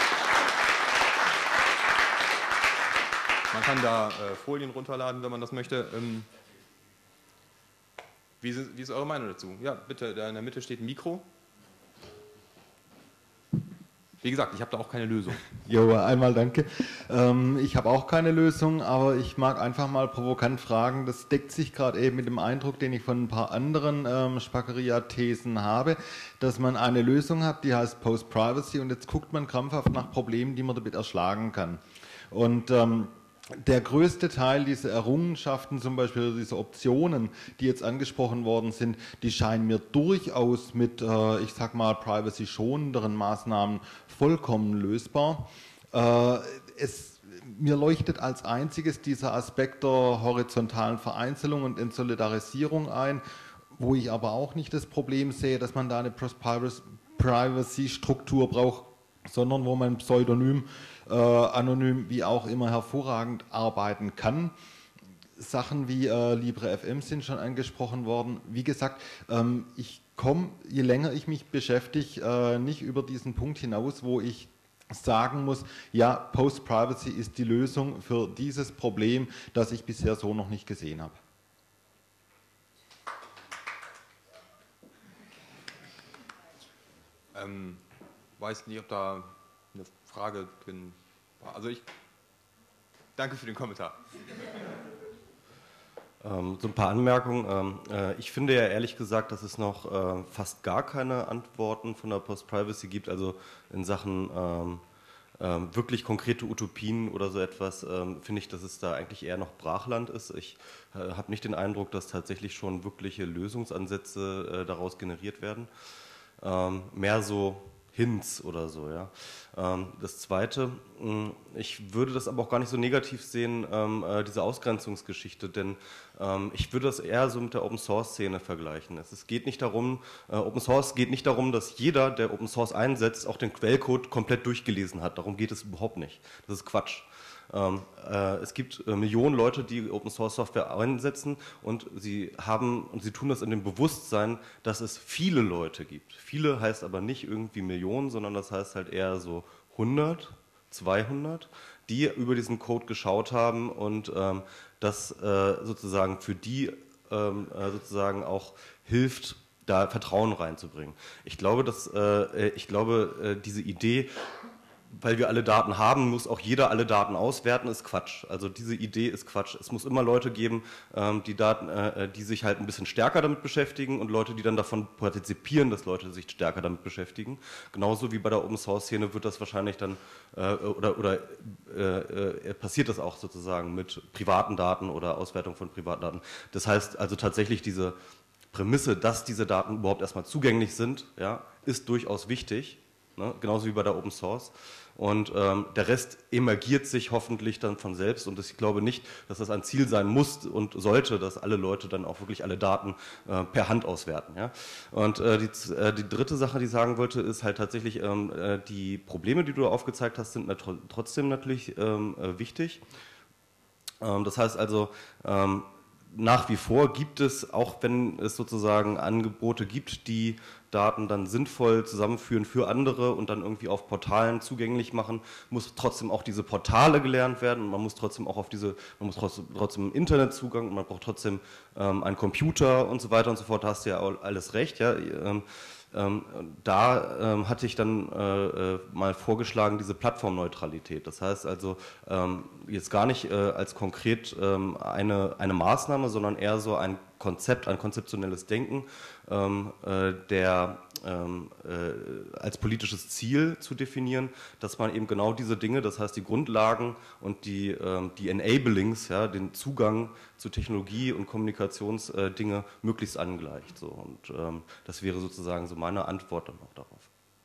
man kann da äh, Folien runterladen, wenn man das möchte. Ähm, Wie ist, wie ist eure Meinung dazu? Ja, bitte, da in der Mitte steht ein Mikro. Wie gesagt, ich habe da auch keine Lösung. Jo, einmal danke. Ähm, ich habe auch keine Lösung, aber ich mag einfach mal provokant fragen, das deckt sich gerade eben mit dem Eindruck, den ich von ein paar anderen ähm, Spackeria-Thesen habe, dass man eine Lösung hat, die heißt Post-Privacy und jetzt guckt man krampfhaft nach Problemen, die man damit erschlagen kann. Und ähm, der größte Teil dieser Errungenschaften, zum Beispiel diese Optionen, die jetzt angesprochen worden sind, die scheinen mir durchaus mit, äh, ich sag mal, privacy-schonenderen Maßnahmen vollkommen lösbar. Äh, es, mir leuchtet als einziges dieser Aspekt der horizontalen Vereinzelung und Entsolidarisierung ein, wo ich aber auch nicht das Problem sehe, dass man da eine Privacy-Struktur braucht, sondern wo man pseudonym, äh, anonym, wie auch immer hervorragend arbeiten kann. Sachen wie äh, LibreFM sind schon angesprochen worden. Wie gesagt, ähm, ich komme, je länger ich mich beschäftige, äh, nicht über diesen Punkt hinaus, wo ich sagen muss, ja, Post-Privacy ist die Lösung für dieses Problem, das ich bisher so noch nicht gesehen habe. Ähm, weiß nicht, ob da eine Frage drin war. Also ich danke für den Kommentar. Ähm, so ein paar Anmerkungen. Ähm, äh, ich finde ja ehrlich gesagt, dass es noch äh, fast gar keine Antworten von der Post-Privacy gibt, also in Sachen ähm, ähm, wirklich konkrete Utopien oder so etwas, ähm, finde ich, dass es da eigentlich eher noch Brachland ist. Ich äh, habe nicht den Eindruck, dass tatsächlich schon wirkliche Lösungsansätze äh, daraus generiert werden. Ähm, mehr so Hints oder so, ja. Ähm, das Zweite, mh, ich würde das aber auch gar nicht so negativ sehen, ähm, äh, diese Ausgrenzungsgeschichte, denn ähm, ich würde das eher so mit der Open-Source-Szene vergleichen. Es, es geht nicht darum, äh, Open Source geht nicht darum, dass jeder, der Open Source einsetzt, auch den Quellcode komplett durchgelesen hat. Darum geht es überhaupt nicht. Das ist Quatsch. Ähm, äh, es gibt äh, Millionen Leute, die Open Source Software einsetzen und sie haben und sie tun das in dem Bewusstsein, dass es viele Leute gibt. Viele heißt aber nicht irgendwie Millionen, sondern das heißt halt eher so hundert, zweihundert, die über diesen Code geschaut haben und ähm, das äh, sozusagen für die ähm, äh, sozusagen auch hilft, da Vertrauen reinzubringen. Ich glaube, dass äh, ich glaube, äh, diese Idee, weil wir alle Daten haben, muss auch jeder alle Daten auswerten, ist Quatsch. Also diese Idee ist Quatsch. Es muss immer Leute geben, ähm, die, Daten, äh, die sich halt ein bisschen stärker damit beschäftigen und Leute, die dann davon partizipieren, dass Leute sich stärker damit beschäftigen. Genauso wie bei der Open-Source-Szene wird das wahrscheinlich dann, äh, oder, oder äh, äh, passiert das auch sozusagen mit privaten Daten oder Auswertung von privaten Daten. Das heißt also tatsächlich diese Prämisse, dass diese Daten überhaupt erstmal zugänglich sind, ja, ist durchaus wichtig, ne? Genauso wie bei der Open Source. Und ähm, der Rest emergiert sich hoffentlich dann von selbst. Und ich glaube nicht, dass das ein Ziel sein muss und sollte, dass alle Leute dann auch wirklich alle Daten äh, per Hand auswerten. Ja? Und äh, die, äh, die dritte Sache, die ich sagen wollte, ist halt tatsächlich, ähm, äh, die Probleme, die du aufgezeigt hast, sind nat trotzdem natürlich ähm, äh, wichtig. Ähm, das heißt also, ähm, nach wie vor gibt es, auch wenn es sozusagen Angebote gibt, die Daten dann sinnvoll zusammenführen für andere und dann irgendwie auf Portalen zugänglich machen, muss trotzdem auch diese Portale gelernt werden und man muss trotzdem auch auf diese, man muss trotzdem, trotzdem Internetzugang und man braucht trotzdem ähm, einen Computer und so weiter und so fort, da hast du ja alles recht, ja. Ähm, Ähm, da ähm, hatte ich dann äh, äh, mal vorgeschlagen, diese Plattformneutralität. Das heißt also ähm, jetzt gar nicht äh, als konkret ähm, eine, eine Maßnahme, sondern eher so ein Konzept, ein konzeptionelles Denken, ähm, äh, der ähm, äh, als politisches Ziel zu definieren, dass man eben genau diese Dinge, das heißt die Grundlagen und die, ähm, die Enablings, ja, den Zugang zu Technologie und Kommunikationsdinge äh, möglichst angleicht. So. Und ähm, das wäre sozusagen so meine Antwort dann auch darauf.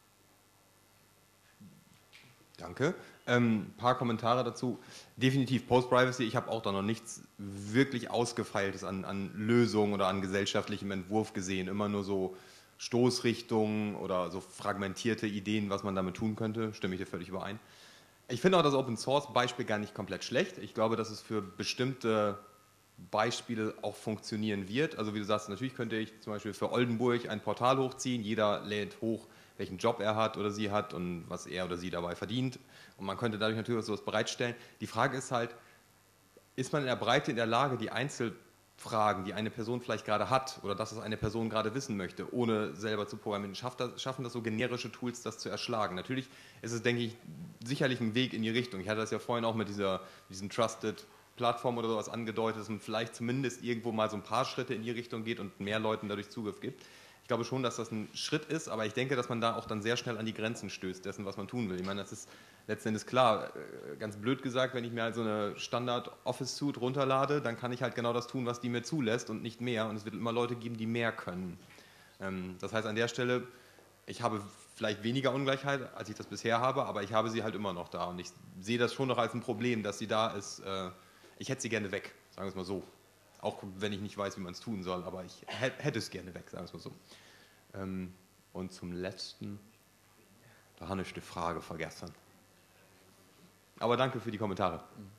Danke. Ein ähm, paar Kommentare dazu. Definitiv Post-Privacy. Ich habe auch da noch nichts wirklich Ausgefeiltes an, an Lösungen oder an gesellschaftlichem Entwurf gesehen. Immer nur so Stoßrichtungen oder so fragmentierte Ideen, was man damit tun könnte. Stimme ich dir völlig überein. Ich finde auch das Open-Source-Beispiel gar nicht komplett schlecht. Ich glaube, dass es für bestimmte Beispiele auch funktionieren wird. Also wie du sagst, natürlich könnte ich zum Beispiel für Oldenburg ein Portal hochziehen. Jeder lädt hoch, welchen Job er hat oder sie hat und was er oder sie dabei verdient. Und man könnte dadurch natürlich auch sowas bereitstellen. Die Frage ist halt, ist man in der Breite in der Lage, die Einzelfragen, die eine Person vielleicht gerade hat oder das, was eine Person gerade wissen möchte, ohne selber zu programmieren, schafft das, schaffen das so generische Tools, das zu erschlagen? Natürlich ist es, denke ich, sicherlich ein Weg in die Richtung. Ich hatte das ja vorhin auch mit dieser, diesen Trusted Plattform oder sowas angedeutet, dass man vielleicht zumindest irgendwo mal so ein paar Schritte in die Richtung geht und mehr Leuten dadurch Zugriff gibt. Ich glaube schon, dass das ein Schritt ist, aber ich denke, dass man da auch dann sehr schnell an die Grenzen stößt dessen, was man tun will. Ich meine, das ist letzten Endes klar, ganz blöd gesagt, wenn ich mir halt so eine Standard-Office-Suite runterlade, dann kann ich halt genau das tun, was die mir zulässt und nicht mehr. Und es wird immer Leute geben, die mehr können. Das heißt, an der Stelle, ich habe vielleicht weniger Ungleichheit, als ich das bisher habe, aber ich habe sie halt immer noch da. Und ich sehe das schon noch als ein Problem, dass sie da ist. Ich hätte sie gerne weg, sagen wir es mal so. Auch wenn ich nicht weiß, wie man es tun soll, aber ich hätte es gerne weg, sagen wir es mal so. Und zum Letzten, da habe ich die Frage vergessen. Aber danke für die Kommentare.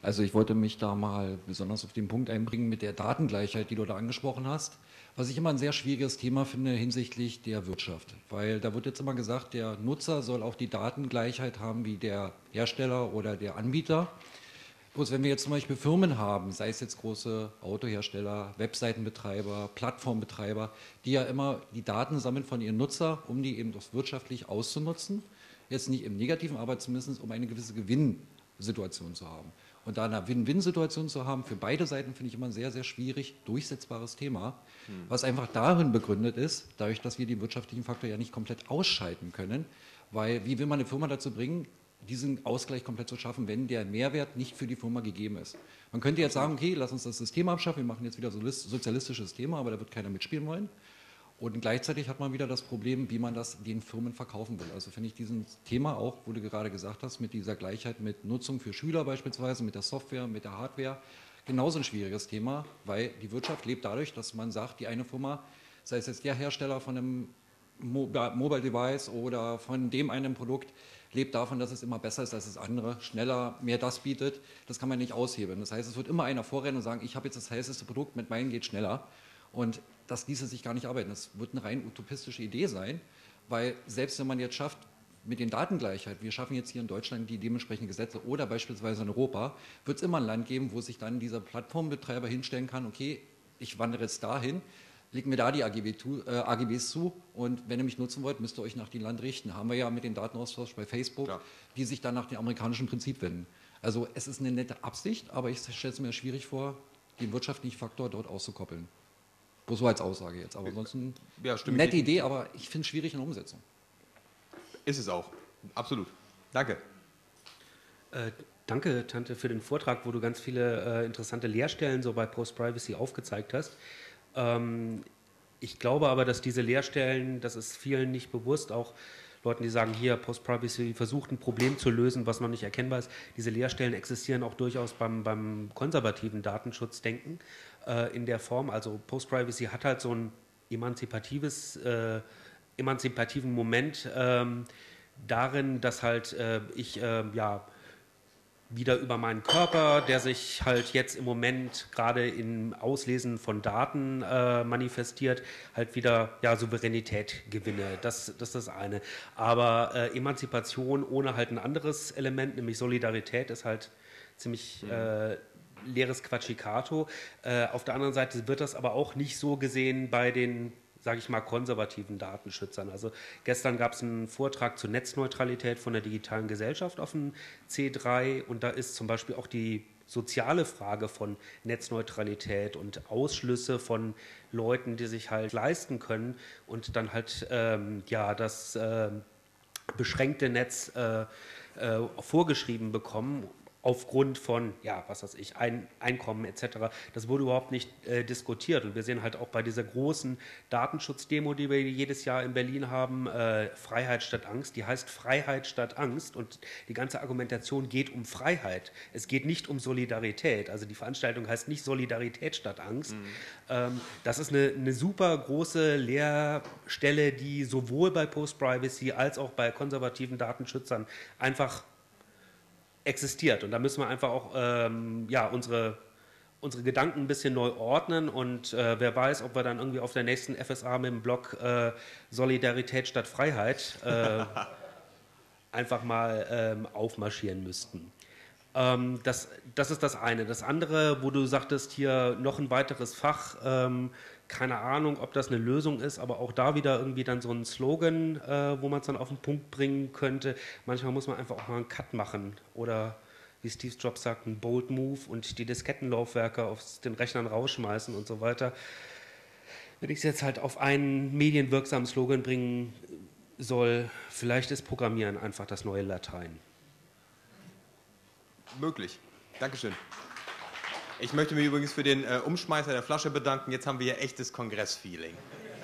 Also ich wollte mich da mal besonders auf den Punkt einbringen mit der Datengleichheit, die du da angesprochen hast, was ich immer ein sehr schwieriges Thema finde hinsichtlich der Wirtschaft. Weil da wird jetzt immer gesagt, der Nutzer soll auch die Datengleichheit haben wie der Hersteller oder der Anbieter. Bloß wenn wir jetzt zum Beispiel Firmen haben, sei es jetzt große Autohersteller, Webseitenbetreiber, Plattformbetreiber, die ja immer die Daten sammeln von ihren Nutzer, um die eben das wirtschaftlich auszunutzen, jetzt nicht im Negativen, aber zumindest um eine gewisse Gewinnsituation zu haben. Und da eine Win-Win-Situation zu haben, für beide Seiten finde ich immer ein sehr, sehr schwierig durchsetzbares Thema, hm. was einfach darin begründet ist, dadurch, dass wir den wirtschaftlichen Faktor ja nicht komplett ausschalten können, weil wie will man eine Firma dazu bringen, diesen Ausgleich komplett zu schaffen, wenn der Mehrwert nicht für die Firma gegeben ist. Man könnte jetzt sagen, okay, lass uns das System abschaffen, wir machen jetzt wieder so ein sozialistisches Thema, aber da wird keiner mitspielen wollen. Und gleichzeitig hat man wieder das Problem, wie man das den Firmen verkaufen will. Also finde ich dieses Thema auch, wo du gerade gesagt hast, mit dieser Gleichheit mit Nutzung für Schüler beispielsweise, mit der Software, mit der Hardware, genauso ein schwieriges Thema, weil die Wirtschaft lebt dadurch, dass man sagt, die eine Firma, sei es jetzt der Hersteller von einem Mobile Device oder von dem einen Produkt, lebt davon, dass es immer besser ist als das andere, schneller, mehr das bietet. Das kann man nicht aushebeln. Das heißt, es wird immer einer vorrennen und sagen, ich habe jetzt das heißeste Produkt, mit meinem geht schneller. Und das ließe sich gar nicht arbeiten. Das wird eine rein utopistische Idee sein, weil selbst wenn man jetzt schafft, mit den Datengleichheit, wir schaffen jetzt hier in Deutschland die dementsprechenden Gesetze oder beispielsweise in Europa, wird es immer ein Land geben, wo sich dann dieser Plattformbetreiber hinstellen kann, okay, ich wandere jetzt dahin, legt mir da die A G B zu, äh, A G Bs zu und wenn ihr mich nutzen wollt, müsst ihr euch nach dem Land richten. Haben wir ja mit dem Datenaustausch bei Facebook, ja. die sich dann nach dem amerikanischen Prinzip wenden. Also es ist eine nette Absicht, aber ich stelle es mir schwierig vor, den wirtschaftlichen Faktor dort auszukoppeln. Bloß so als Aussage jetzt, aber ansonsten ja, nette Idee, aber ich finde es schwierig in der Umsetzung. Ist es auch, absolut. Danke. Äh, danke, Tante, für den Vortrag, wo du ganz viele äh, interessante Leerstellen so bei Post-Privacy aufgezeigt hast. Ähm, ich glaube aber, dass diese Leerstellen, das ist vielen nicht bewusst, auch Leuten, die sagen, hier, Post-Privacy versucht ein Problem zu lösen, was noch nicht erkennbar ist. Diese Leerstellen existieren auch durchaus beim, beim konservativen Datenschutzdenken äh, in der Form. Also Post-Privacy hat halt so ein emanzipatives, äh, emanzipativen Moment ähm, darin, dass halt äh, ich äh, ja wieder über meinen Körper, der sich halt jetzt im Moment gerade im Auslesen von Daten äh, manifestiert, halt wieder ja, Souveränität gewinne. Das, das ist das eine. Aber äh, Emanzipation ohne halt ein anderes Element, nämlich Solidarität, ist halt ziemlich äh, leeres Quatschikato. Äh, auf der anderen Seite wird das aber auch nicht so gesehen bei den, sage ich mal, konservativen Datenschützern. Also gestern gab es einen Vortrag zur Netzneutralität von der digitalen Gesellschaft auf dem C drei und da ist zum Beispiel auch die soziale Frage von Netzneutralität und Ausschlüsse von Leuten, die sich halt leisten können und dann halt ähm, ja das äh, beschränkte Netz äh, äh, vorgeschrieben bekommen, aufgrund von, ja, was weiß ich, Ein Einkommen et cetera. Das wurde überhaupt nicht äh, diskutiert. Und wir sehen halt auch bei dieser großen Datenschutzdemo, die wir jedes Jahr in Berlin haben, äh, Freiheit statt Angst, die heißt Freiheit statt Angst. Und die ganze Argumentation geht um Freiheit. Es geht nicht um Solidarität. Also die Veranstaltung heißt nicht Solidarität statt Angst. Mhm. Ähm, das ist eine, eine super große Leerstelle, die sowohl bei Post-Privacy als auch bei konservativen Datenschützern einfach existiert. Und da müssen wir einfach auch ähm, ja, unsere, unsere Gedanken ein bisschen neu ordnen und äh, wer weiß, ob wir dann irgendwie auf der nächsten F S A mit dem Blog äh, Solidarität statt Freiheit äh, einfach mal ähm, aufmarschieren müssten. Ähm, das, das ist das eine. Das andere, wo du sagtest, hier noch ein weiteres Fach, ähm, keine Ahnung, ob das eine Lösung ist, aber auch da wieder irgendwie dann so ein Slogan, äh, wo man es dann auf den Punkt bringen könnte. Manchmal muss man einfach auch mal einen Cut machen oder, wie Steve Jobs sagt, einen Bold Move und die Diskettenlaufwerke aus den Rechnern rausschmeißen und so weiter. Wenn ich es jetzt halt auf einen medienwirksamen Slogan bringen soll, vielleicht ist Programmieren einfach das neue Latein. Möglich. Dankeschön. Ich möchte mich übrigens für den äh, Umschmeißer der Flasche bedanken. Jetzt haben wir hier echtes Kongress-Feeling.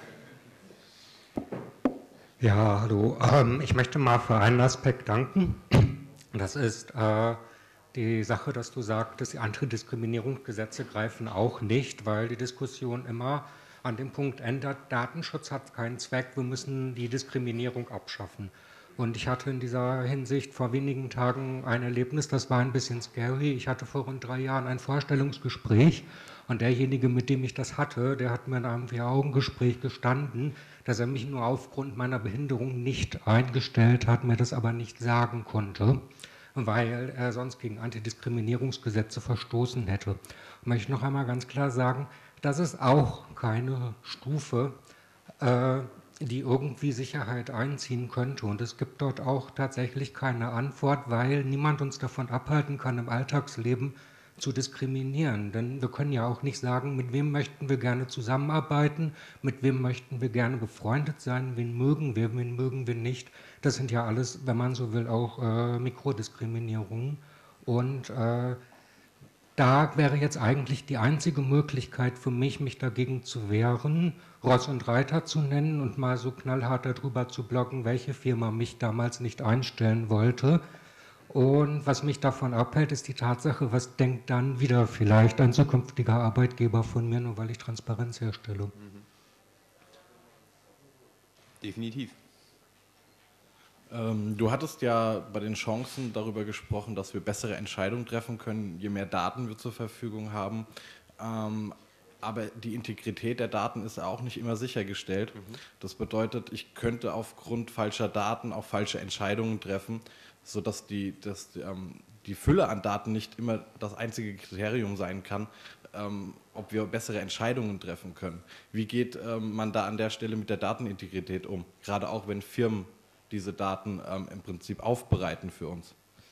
Ja, hallo. Ähm, ich möchte mal für einen Aspekt danken. Das ist äh, die Sache, dass du sagtest, die Antidiskriminierungsgesetze greifen auch nicht, weil die Diskussion immer an dem Punkt ändert, Datenschutz hat keinen Zweck, wir müssen die Diskriminierung abschaffen. Und ich hatte in dieser Hinsicht vor wenigen Tagen ein Erlebnis, das war ein bisschen scary. Ich hatte vor rund drei Jahren ein Vorstellungsgespräch und derjenige, mit dem ich das hatte, der hat mir in einem Vier-Augen-Gespräch gestanden, dass er mich nur aufgrund meiner Behinderung nicht eingestellt hat, mir das aber nicht sagen konnte, weil er sonst gegen Antidiskriminierungsgesetze verstoßen hätte. Und möchte ich noch einmal ganz klar sagen, das ist auch keine Stufe, äh, die irgendwie Sicherheit einziehen könnte. Und es gibt dort auch tatsächlich keine Antwort, weil niemand uns davon abhalten kann, im Alltagsleben zu diskriminieren. Denn wir können ja auch nicht sagen, mit wem möchten wir gerne zusammenarbeiten, mit wem möchten wir gerne befreundet sein, wen mögen wir, wen mögen wir nicht. Das sind ja alles, wenn man so will, auch äh, Mikrodiskriminierungen. Und äh, da wäre jetzt eigentlich die einzige Möglichkeit für mich, mich dagegen zu wehren, Ross und Reiter zu nennen und mal so knallhart darüber zu bloggen, welche Firma mich damals nicht einstellen wollte. Und was mich davon abhält, ist die Tatsache, was denkt dann wieder vielleicht ein zukünftiger Arbeitgeber von mir, nur weil ich Transparenz herstelle. Mhm. Definitiv. Ähm, du hattest ja bei den Chancen darüber gesprochen, dass wir bessere Entscheidungen treffen können, je mehr Daten wir zur Verfügung haben. Ähm, aber die Integrität der Daten ist auch nicht immer sichergestellt. Mhm. Das bedeutet, ich könnte aufgrund falscher Daten auch falsche Entscheidungen treffen, sodass die, dass, ähm, die Fülle an Daten nicht immer das einzige Kriterium sein kann, ähm, ob wir bessere Entscheidungen treffen können. Wie geht ähm, man da an der Stelle mit der Datenintegrität um? Gerade auch wenn Firmen diese Daten ähm, im Prinzip aufbereiten für uns?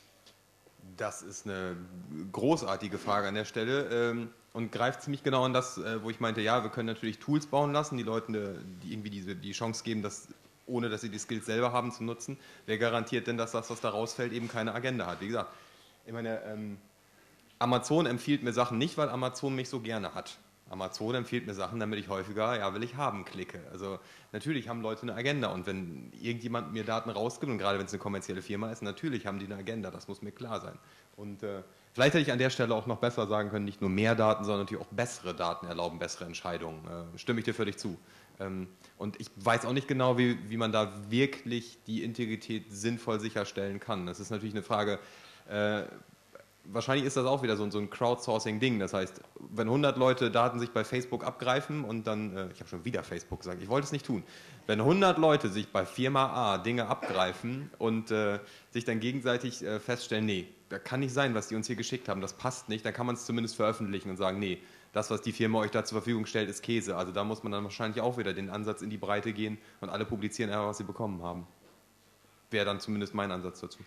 Das ist eine großartige Frage an der Stelle ähm, und greift ziemlich genau an das, äh, wo ich meinte, ja, wir können natürlich Tools bauen lassen, die Leuten äh, die irgendwie diese, die Chance geben, das, ohne dass sie die Skills selber haben, zu nutzen. Wer garantiert denn, dass das, was da rausfällt, eben keine Agenda hat? Wie gesagt, ich meine, ähm, Amazon empfiehlt mir Sachen nicht, weil Amazon mich so gerne hat. Amazon empfiehlt mir Sachen, damit ich häufiger, ja, will ich haben, klicke. Also natürlich haben Leute eine Agenda und wenn irgendjemand mir Daten rausgibt, und gerade wenn es eine kommerzielle Firma ist, natürlich haben die eine Agenda, das muss mir klar sein. Und äh, vielleicht hätte ich an der Stelle auch noch besser sagen können, nicht nur mehr Daten, sondern natürlich auch bessere Daten erlauben bessere Entscheidungen. Äh, stimme ich dir völlig zu. Ähm, und ich weiß auch nicht genau, wie, wie man da wirklich die Integrität sinnvoll sicherstellen kann. Das ist natürlich eine Frage, äh, wahrscheinlich ist das auch wieder so, so ein Crowdsourcing-Ding. Das heißt, wenn hundert Leute Daten sich bei Facebook abgreifen und dann, äh, ich habe schon wieder Facebook gesagt, ich wollte es nicht tun, wenn hundert Leute sich bei Firma A Dinge abgreifen und äh, sich dann gegenseitig äh, feststellen, nee, das kann nicht sein, was die uns hier geschickt haben, das passt nicht, dann kann man es zumindest veröffentlichen und sagen, nee, das, was die Firma euch da zur Verfügung stellt, ist Käse. Also da muss man dann wahrscheinlich auch wieder den Ansatz in die Breite gehen und alle publizieren einfach, was sie bekommen haben. Wäre dann zumindest mein Ansatz dazu.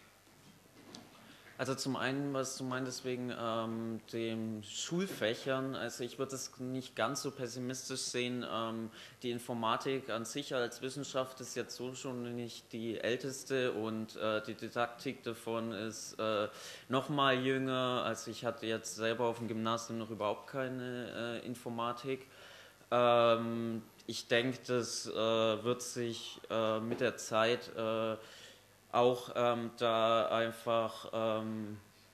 Also zum einen, was du meintest wegen ähm, den Schulfächern, also ich würde es nicht ganz so pessimistisch sehen. Ähm, die Informatik an sich als Wissenschaft ist jetzt so schon nicht die älteste und äh, die Didaktik davon ist äh, noch mal jünger. Also ich hatte jetzt selber auf dem Gymnasium noch überhaupt keine äh, Informatik. Ähm, ich denke, das äh, wird sich äh, mit der Zeit äh, auch ähm, da einfach ähm,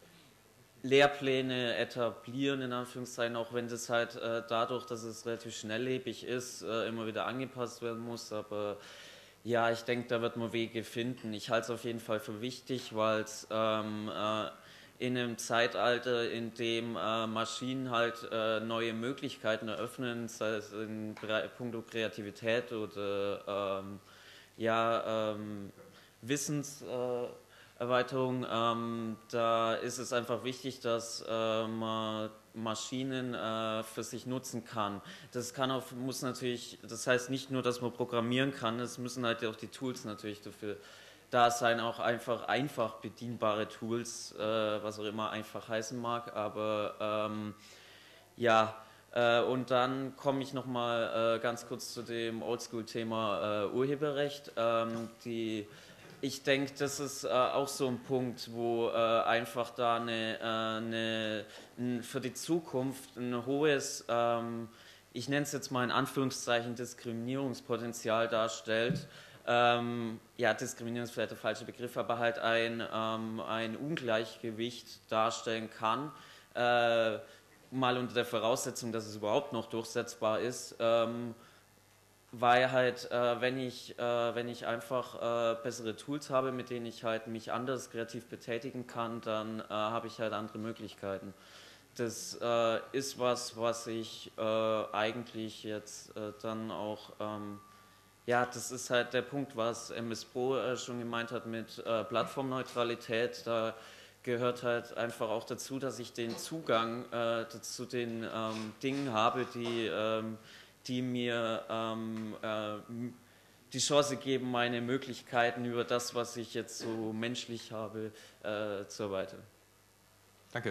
Lehrpläne etablieren, in Anführungszeichen, auch wenn das halt äh, dadurch, dass es relativ schnelllebig ist, äh, immer wieder angepasst werden muss, aber ja, ich denke, da wird man Wege finden. Ich halte es auf jeden Fall für wichtig, weil es ähm, äh, in einem Zeitalter, in dem äh, Maschinen halt äh, neue Möglichkeiten eröffnen, sei es in puncto Kreativität oder ähm, ja, ähm, Wissenserweiterung, ähm, da ist es einfach wichtig, dass äh, man Maschinen äh, für sich nutzen kann. Das kann auch, muss natürlich, das heißt nicht nur, dass man programmieren kann, es müssen halt auch die Tools natürlich dafür da sein, auch einfach einfach bedienbare Tools, äh, was auch immer einfach heißen mag, aber ähm, ja, äh, und dann komme ich nochmal äh, ganz kurz zu dem Oldschool-Thema äh, Urheberrecht. Ähm, die Ich denke, das ist äh, auch so ein Punkt, wo äh, einfach da eine, äh, eine, ein, für die Zukunft ein hohes, ähm, ich nenne es jetzt mal in Anführungszeichen, Diskriminierungspotenzial darstellt. Ähm, ja, Diskriminierung ist vielleicht der falsche Begriff, aber halt ein, ähm, ein Ungleichgewicht darstellen kann, äh, mal unter der Voraussetzung, dass es überhaupt noch durchsetzbar ist, ähm, weil halt, äh, wenn, ich, äh, wenn ich einfach äh, bessere Tools habe, mit denen ich halt mich anders kreativ betätigen kann, dann äh, habe ich halt andere Möglichkeiten. Das äh, ist was, was ich äh, eigentlich jetzt äh, dann auch, ähm, ja, das ist halt der Punkt, was M S Pro äh, schon gemeint hat mit äh, Plattformneutralität. Da gehört halt einfach auch dazu, dass ich den Zugang äh, zu den ähm, Dingen habe, die, ähm, die mir ähm, äh, die Chance geben, meine Möglichkeiten über das, was ich jetzt so menschlich habe, äh, zu erweitern. Danke.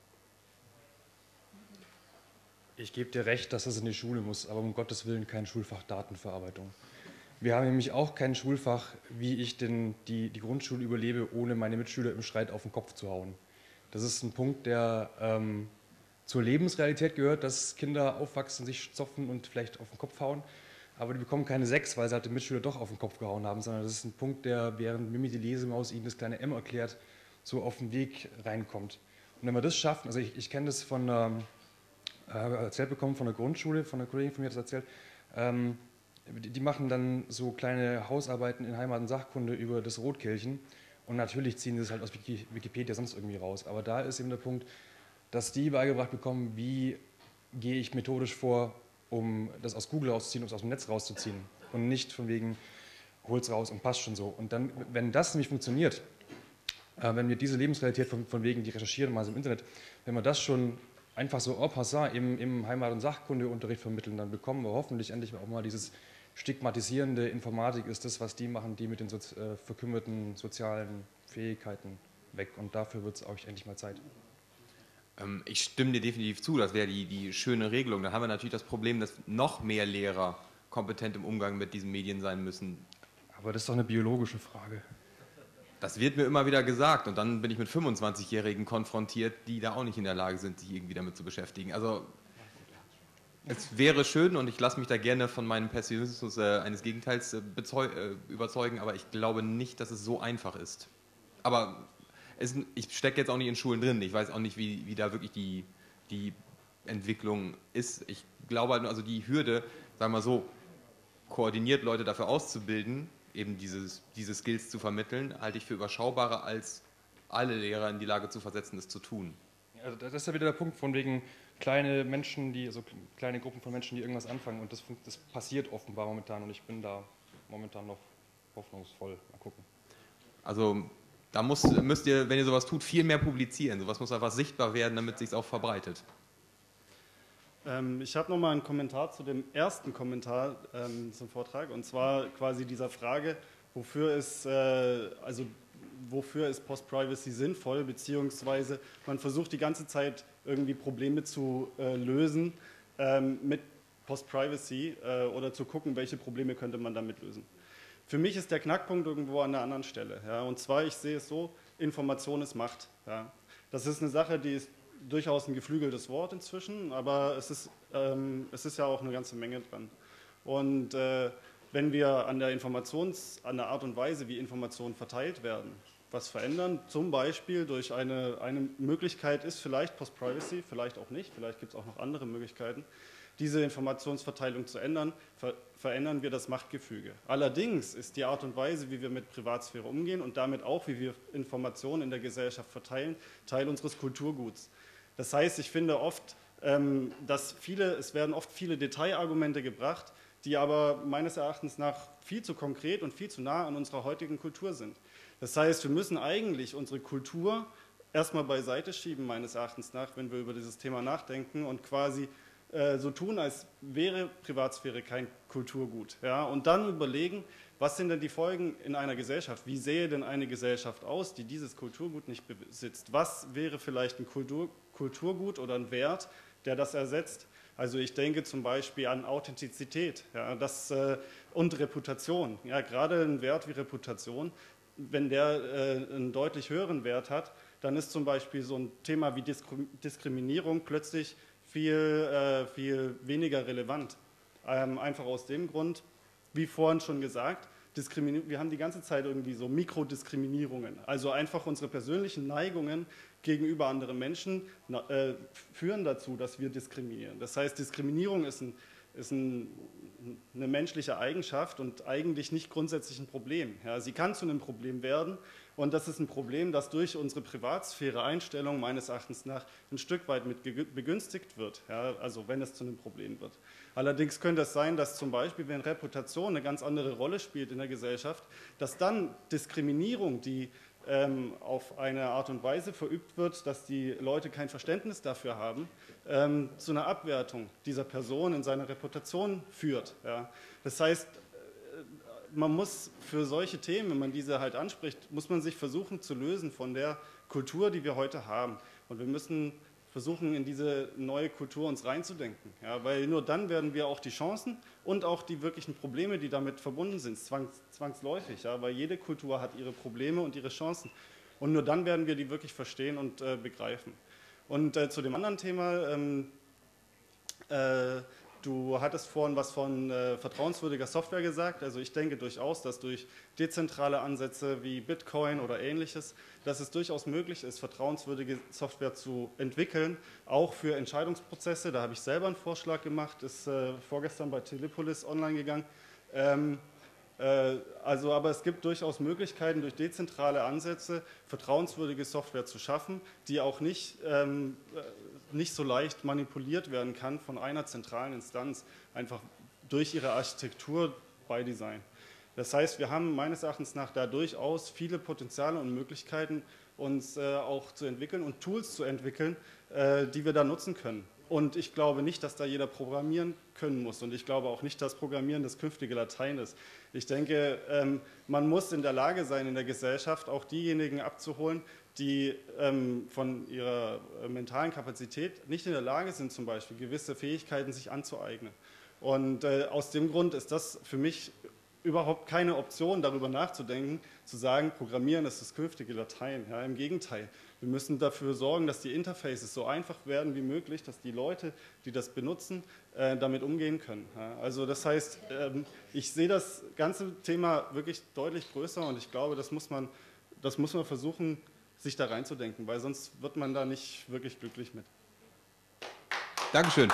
Ich gebe dir recht, dass es in die Schule muss, aber um Gottes Willen kein Schulfach Datenverarbeitung. Wir haben nämlich auch kein Schulfach, wie ich denn die, die Grundschule überlebe, ohne meine Mitschüler im Streit auf den Kopf zu hauen. Das ist ein Punkt, der ähm, zur Lebensrealität gehört, dass Kinder aufwachsen, sich zoffen und vielleicht auf den Kopf hauen. Aber die bekommen keine sechs, weil sie halt den Mitschüler doch auf den Kopf gehauen haben, sondern das ist ein Punkt, der, während Mimi die Lesemaus ihnen das kleine M erklärt, so auf den Weg reinkommt. Und wenn wir das schaffen, also ich, ich kenne das von... Ähm, erzählt bekommen von der Grundschule, von einer Kollegin von mir hat das erzählt, ähm, die, die machen dann so kleine Hausarbeiten in Heimat- und Sachkunde über das Rotkehlchen und natürlich ziehen sie das halt aus Wikipedia sonst irgendwie raus, aber da ist eben der Punkt, dass die beigebracht bekommen, wie gehe ich methodisch vor, um das aus Google rauszuziehen, um es aus dem Netz rauszuziehen und nicht von wegen, hol's raus und passt schon so. Und dann, wenn das nämlich funktioniert, äh, wenn wir diese Lebensrealität von, von wegen, die recherchieren mal so im Internet, wenn wir das schon einfach so en passant im, im Heimat- und Sachkundeunterricht vermitteln, dann bekommen wir hoffentlich endlich auch mal dieses stigmatisierende Informatik ist das, was die machen, die mit den Sozi äh, verkümmerten sozialen Fähigkeiten weg. Und dafür wird es auch endlich mal Zeit. Ähm, ich stimme dir definitiv zu, das wäre die, die schöne Regelung. Dann haben wir natürlich das Problem, dass noch mehr Lehrer kompetent im Umgang mit diesen Medien sein müssen. Aber das ist doch eine biologische Frage. Das wird mir immer wieder gesagt und dann bin ich mit fünfundzwanzigjährigen konfrontiert, die da auch nicht in der Lage sind, sich irgendwie damit zu beschäftigen. Also es wäre schön und ich lasse mich da gerne von meinem Pessimismus äh, eines Gegenteils äh, äh, überzeugen, aber ich glaube nicht, dass es so einfach ist. Aber es, ich stecke jetzt auch nicht in Schulen drin, ich weiß auch nicht, wie, wie da wirklich die, die Entwicklung ist. Ich glaube, also die Hürde, sagen wir mal so, koordiniert Leute dafür auszubilden, eben dieses, diese Skills zu vermitteln, halte ich für überschaubarer, als alle Lehrer in die Lage zu versetzen, das zu tun. Also das ist ja wieder der Punkt von wegen kleine Menschen, die, also kleine Gruppen von Menschen, die irgendwas anfangen und das, das passiert offenbar momentan und ich bin da momentan noch hoffnungsvoll. Mal gucken. Also da muss, müsst ihr, wenn ihr sowas tut, viel mehr publizieren. Sowas muss einfach sichtbar werden, damit es sich auch verbreitet. Ähm, ich habe nochmal einen Kommentar zu dem ersten Kommentar ähm, zum Vortrag und zwar quasi dieser Frage, wofür ist, äh, also wofür ist Post-Privacy sinnvoll, beziehungsweise man versucht die ganze Zeit irgendwie Probleme zu äh, lösen ähm, mit Post-Privacy äh, oder zu gucken, welche Probleme könnte man damit lösen. Für mich ist der Knackpunkt irgendwo an einer anderen Stelle. Ja, und zwar, ich sehe es so, Information ist Macht. Ja. Das ist eine Sache, die ist durchaus ein geflügeltes Wort inzwischen, aber es ist, ähm, es ist ja auch eine ganze Menge dran. Und äh, wenn wir an der Informations-, an der Art und Weise, wie Informationen verteilt werden, was verändern, zum Beispiel durch eine, eine Möglichkeit ist vielleicht Post-Privacy, vielleicht auch nicht, vielleicht gibt es auch noch andere Möglichkeiten, diese Informationsverteilung zu ändern, ver verändern wir das Machtgefüge. Allerdings ist die Art und Weise, wie wir mit Privatsphäre umgehen und damit auch, wie wir Informationen in der Gesellschaft verteilen, Teil unseres Kulturguts. Das heißt, ich finde oft, ähm, dass viele, es werden oft viele Detailargumente gebracht, die aber meines Erachtens nach viel zu konkret und viel zu nah an unserer heutigen Kultur sind. Das heißt, wir müssen eigentlich unsere Kultur erstmal beiseite schieben, meines Erachtens nach, wenn wir über dieses Thema nachdenken und quasi äh, so tun, als wäre Privatsphäre kein Kulturgut. Ja? Und dann überlegen, was sind denn die Folgen in einer Gesellschaft? Wie sähe denn eine Gesellschaft aus, die dieses Kulturgut nicht besitzt? Was wäre vielleicht ein Kultur, Kulturgut oder ein Wert, der das ersetzt? Also ich denke zum Beispiel an Authentizität, ja, das, äh, und Reputation. Ja, gerade ein Wert wie Reputation, wenn der äh, einen deutlich höheren Wert hat, dann ist zum Beispiel so ein Thema wie Diskriminierung plötzlich viel, äh, viel weniger relevant. Ähm, einfach aus dem Grund, wie vorhin schon gesagt, wir haben die ganze Zeit irgendwie so Mikrodiskriminierungen. Also einfach unsere persönlichen Neigungen gegenüber anderen Menschen äh, führen dazu, dass wir diskriminieren. Das heißt, Diskriminierung ist ein, ist ein, eine menschliche Eigenschaft und eigentlich nicht grundsätzlich ein Problem. Ja, sie kann zu einem Problem werden und das ist ein Problem, das durch unsere Privatsphäre-Einstellung meines Erachtens nach ein Stück weit mit begünstigt wird, ja, also wenn es zu einem Problem wird. Allerdings könnte es sein, dass zum Beispiel, wenn Reputation eine ganz andere Rolle spielt in der Gesellschaft, dass dann Diskriminierung, die ähm, auf eine Art und Weise verübt wird, dass die Leute kein Verständnis dafür haben, ähm, zu einer Abwertung dieser Person in seiner Reputation führt. Ja. Das heißt, man muss für solche Themen, wenn man diese halt anspricht, muss man sich versuchen zu lösen von der Kultur, die wir heute haben. Und wir müssen versuchen, in diese neue Kultur uns reinzudenken. Ja, weil nur dann werden wir auch die Chancen und auch die wirklichen Probleme, die damit verbunden sind, zwangs, zwangsläufig. Ja, weil jede Kultur hat ihre Probleme und ihre Chancen. Und nur dann werden wir die wirklich verstehen und äh, begreifen. Und äh, zu dem anderen Thema, ähm, äh, du hattest vorhin was von äh, vertrauenswürdiger Software gesagt. Also ich denke durchaus, dass durch dezentrale Ansätze wie Bitcoin oder Ähnliches, dass es durchaus möglich ist, vertrauenswürdige Software zu entwickeln, auch für Entscheidungsprozesse. Da habe ich selber einen Vorschlag gemacht, ist äh, vorgestern bei Telepolis online gegangen. Ähm, äh, also, aber es gibt durchaus Möglichkeiten, durch dezentrale Ansätze vertrauenswürdige Software zu schaffen, die auch nicht ähm, nicht so leicht manipuliert werden kann von einer zentralen Instanz, einfach durch ihre Architektur by Design. Das heißt, wir haben meines Erachtens nach da durchaus viele Potenziale und Möglichkeiten, uns äh, auch zu entwickeln und Tools zu entwickeln, äh, die wir da nutzen können. Und ich glaube nicht, dass da jeder programmieren können muss. Und ich glaube auch nicht, dass Programmieren das künftige Latein ist. Ich denke, ähm, man muss in der Lage sein, in der Gesellschaft auch diejenigen abzuholen, die ähm, von ihrer äh, mentalen Kapazität nicht in der Lage sind, zum Beispiel gewisse Fähigkeiten sich anzueignen. Und äh, aus dem Grund ist das für mich überhaupt keine Option, darüber nachzudenken, zu sagen, Programmieren ist das künftige Latein. Ja, im Gegenteil. Wir müssen dafür sorgen, dass die Interfaces so einfach werden wie möglich, dass die Leute, die das benutzen, äh, damit umgehen können. Ja, also das heißt, ähm, ich sehe das ganze Thema wirklich deutlich größer und ich glaube, das muss man, das muss man versuchen, sich da reinzudenken, weil sonst wird man da nicht wirklich glücklich mit. Dankeschön.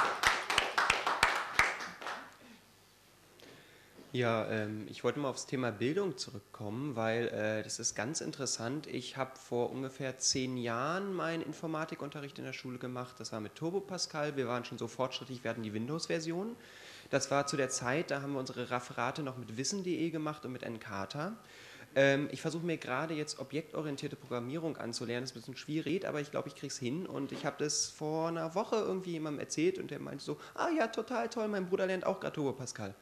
Ja, ähm, ich wollte mal aufs Thema Bildung zurückkommen, weil äh, das ist ganz interessant. Ich habe vor ungefähr zehn Jahren meinen Informatikunterricht in der Schule gemacht. Das war mit Turbo Pascal. Wir waren schon so fortschrittlich, wir hatten die Windows-Version. Das war zu der Zeit, da haben wir unsere Referate noch mit wissen punkt de gemacht und mit Encarta. Ähm, ich versuche mir gerade jetzt objektorientierte Programmierung anzulernen. Das ist ein bisschen schwierig, aber ich glaube, ich kriege es hin. Und ich habe das vor einer Woche irgendwie jemandem erzählt und der meinte so, ah ja, total toll, mein Bruder lernt auch gerade Turbo Pascal.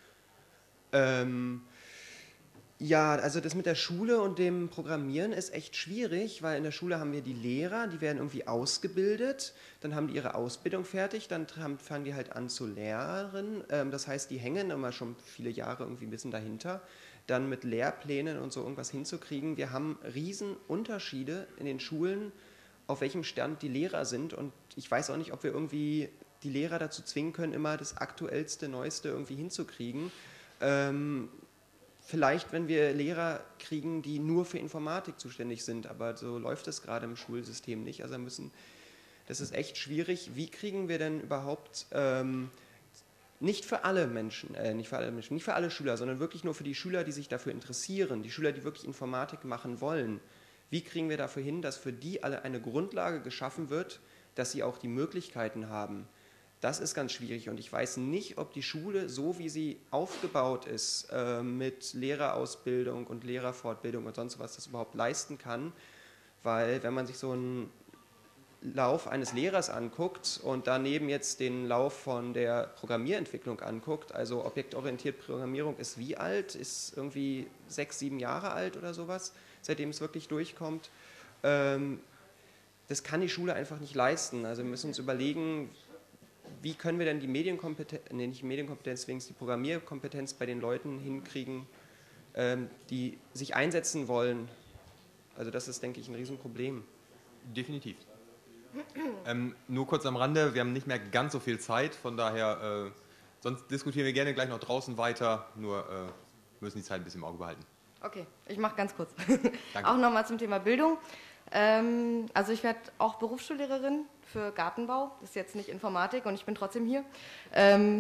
Ähm, ja, also das mit der Schule und dem Programmieren ist echt schwierig, weil in der Schule haben wir die Lehrer, die werden irgendwie ausgebildet, dann haben die ihre Ausbildung fertig, dann fangen die halt an zu lehren, ähm, das heißt, die hängen immer schon viele Jahre irgendwie ein bisschen dahinter, dann mit Lehrplänen und so irgendwas hinzukriegen. Wir haben riesen Unterschiede in den Schulen, auf welchem Stand die Lehrer sind und ich weiß auch nicht, ob wir irgendwie die Lehrer dazu zwingen können, immer das Aktuellste, Neueste irgendwie hinzukriegen. Ähm, vielleicht, wenn wir Lehrer kriegen, die nur für Informatik zuständig sind, aber so läuft es gerade im Schulsystem nicht. Also müssen, das ist echt schwierig. Wie kriegen wir denn überhaupt, ähm, nicht für alle Menschen, äh, nicht für alle Menschen, nicht für alle Schüler, sondern wirklich nur für die Schüler, die sich dafür interessieren, die Schüler, die wirklich Informatik machen wollen. Wie kriegen wir dafür hin, dass für die alle eine Grundlage geschaffen wird, dass sie auch die Möglichkeiten haben? Das ist ganz schwierig und ich weiß nicht, ob die Schule, so wie sie aufgebaut ist, äh, mit Lehrerausbildung und Lehrerfortbildung und sonst was, das überhaupt leisten kann, weil wenn man sich so einen Lauf eines Lehrers anguckt und daneben jetzt den Lauf von der Programmierentwicklung anguckt, also objektorientierte Programmierung ist wie alt? Ist irgendwie sechs, sieben Jahre alt oder sowas, seitdem es wirklich durchkommt. Ähm, das kann die Schule einfach nicht leisten. Also wir müssen uns überlegen, wie können wir denn die Medienkompetenz, nee, nicht Medienkompetenz, wenigstens die Programmierkompetenz bei den Leuten hinkriegen, ähm, die sich einsetzen wollen. Also das ist, denke ich, ein Riesenproblem. Definitiv. Ähm, nur kurz am Rande, wir haben nicht mehr ganz so viel Zeit, von daher, äh, sonst diskutieren wir gerne gleich noch draußen weiter, nur äh, müssen die Zeit ein bisschen im Auge behalten. Okay, ich mache ganz kurz. Danke. Auch nochmal zum Thema Bildung. Ähm, also ich werde auch Berufsschullehrerin für Gartenbau, das ist jetzt nicht Informatik und ich bin trotzdem hier. Ähm,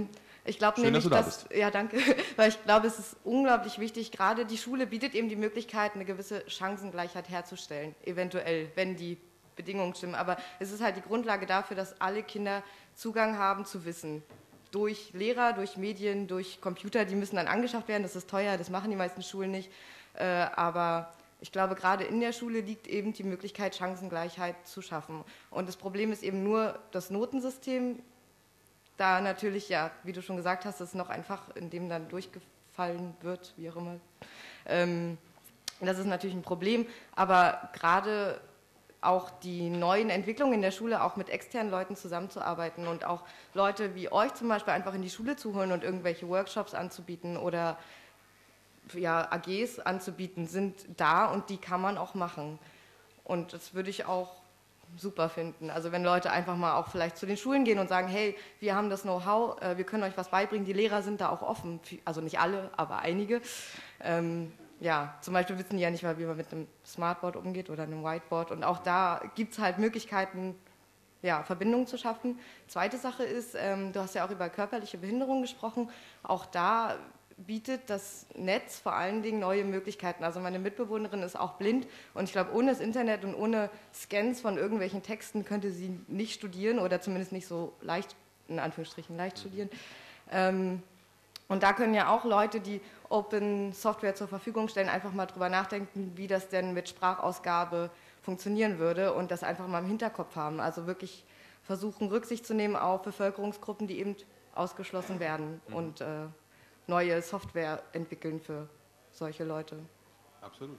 Ich glaube Schön, nämlich, dass du da dass, bist. ja danke, weil ich glaube, es ist unglaublich wichtig, gerade die Schule bietet eben die Möglichkeit, eine gewisse Chancengleichheit herzustellen, eventuell, wenn die Bedingungen stimmen. Aber es ist halt die Grundlage dafür, dass alle Kinder Zugang haben zu Wissen. Durch Lehrer, durch Medien, durch Computer, die müssen dann angeschafft werden, das ist teuer, das machen die meisten Schulen nicht. Äh, aber ich glaube, gerade in der Schule liegt eben die Möglichkeit, Chancengleichheit zu schaffen. Und das Problem ist eben nur das Notensystem, da natürlich, ja, wie du schon gesagt hast, es noch einfach, in dem dann durchgefallen wird, wie auch immer. Ähm, das ist natürlich ein Problem, aber gerade auch die neuen Entwicklungen in der Schule, auch mit externen Leuten zusammenzuarbeiten und auch Leute wie euch zum Beispiel einfach in die Schule zu holen und irgendwelche Workshops anzubieten oder ja, A Gs anzubieten, sind da und die kann man auch machen. Und das würde ich auch super finden. Also wenn Leute einfach mal auch vielleicht zu den Schulen gehen und sagen, hey, wir haben das Know-how, wir können euch was beibringen, die Lehrer sind da auch offen, also nicht alle, aber einige. Ähm, ja, zum Beispiel wissen die ja nicht mal, wie man mit einem Smartboard umgeht oder einem Whiteboard und auch da gibt es halt Möglichkeiten, ja, Verbindungen zu schaffen. Zweite Sache ist, ähm, du hast ja auch über körperliche Behinderung gesprochen, auch da bietet das Netz vor allen Dingen neue Möglichkeiten. Also meine Mitbewohnerin ist auch blind und ich glaube, ohne das Internet und ohne Scans von irgendwelchen Texten könnte sie nicht studieren oder zumindest nicht so leicht, in Anführungsstrichen, leicht studieren. Ähm, und da können ja auch Leute, die Open Software zur Verfügung stellen, einfach mal drüber nachdenken, wie das denn mit Sprachausgabe funktionieren würde und das einfach mal im Hinterkopf haben. Also wirklich versuchen, Rücksicht zu nehmen auf Bevölkerungsgruppen, die eben ausgeschlossen werden mhm. und äh, neue Software entwickeln für solche Leute. Absolut.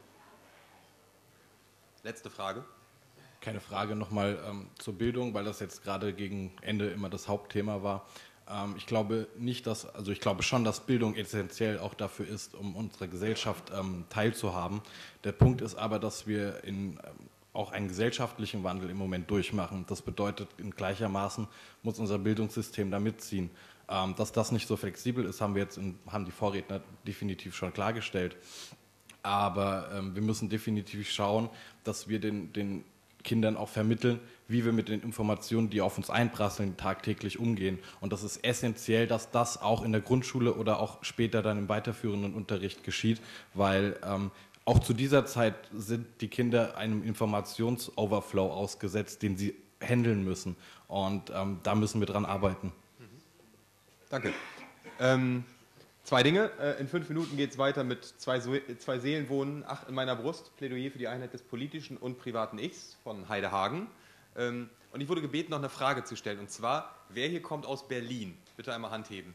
Letzte Frage. Keine Frage nochmal ähm, zur Bildung, weil das jetzt gerade gegen Ende immer das Hauptthema war. Ähm, ich glaube nicht, dass, also ich glaube schon, dass Bildung essentiell auch dafür ist, um unsere Gesellschaft ähm, teilzuhaben. Der Punkt ist aber, dass wir in, ähm, auch einen gesellschaftlichen Wandel im Moment durchmachen. Das bedeutet, in gleichermaßen muss unser Bildungssystem da mitziehen. Ähm, dass das nicht so flexibel ist, haben wir jetzt in, haben die Vorredner definitiv schon klargestellt. Aber ähm, wir müssen definitiv schauen, dass wir den, den Kindern auch vermitteln, wie wir mit den Informationen, die auf uns einprasseln, tagtäglich umgehen. Und das ist essentiell, dass das auch in der Grundschule oder auch später dann im weiterführenden Unterricht geschieht, weil ähm, auch zu dieser Zeit sind die Kinder einem Informationsoverflow ausgesetzt, den sie handeln müssen. Und ähm, da müssen wir dran arbeiten. Danke. Ähm, zwei Dinge. Äh, in fünf Minuten geht es weiter mit zwei, so zwei Seelen wohnen, acht in meiner Brust, Plädoyer für die Einheit des politischen und privaten Ichs von Heide Hagen. Ähm, und ich wurde gebeten, noch eine Frage zu stellen. Und zwar, wer hier kommt aus Berlin? Bitte einmal Hand heben.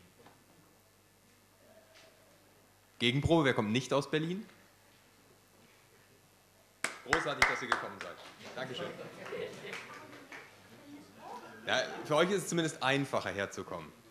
Gegenprobe, wer kommt nicht aus Berlin? Großartig, dass ihr gekommen seid. Dankeschön. Ja, für euch ist es zumindest einfacher herzukommen.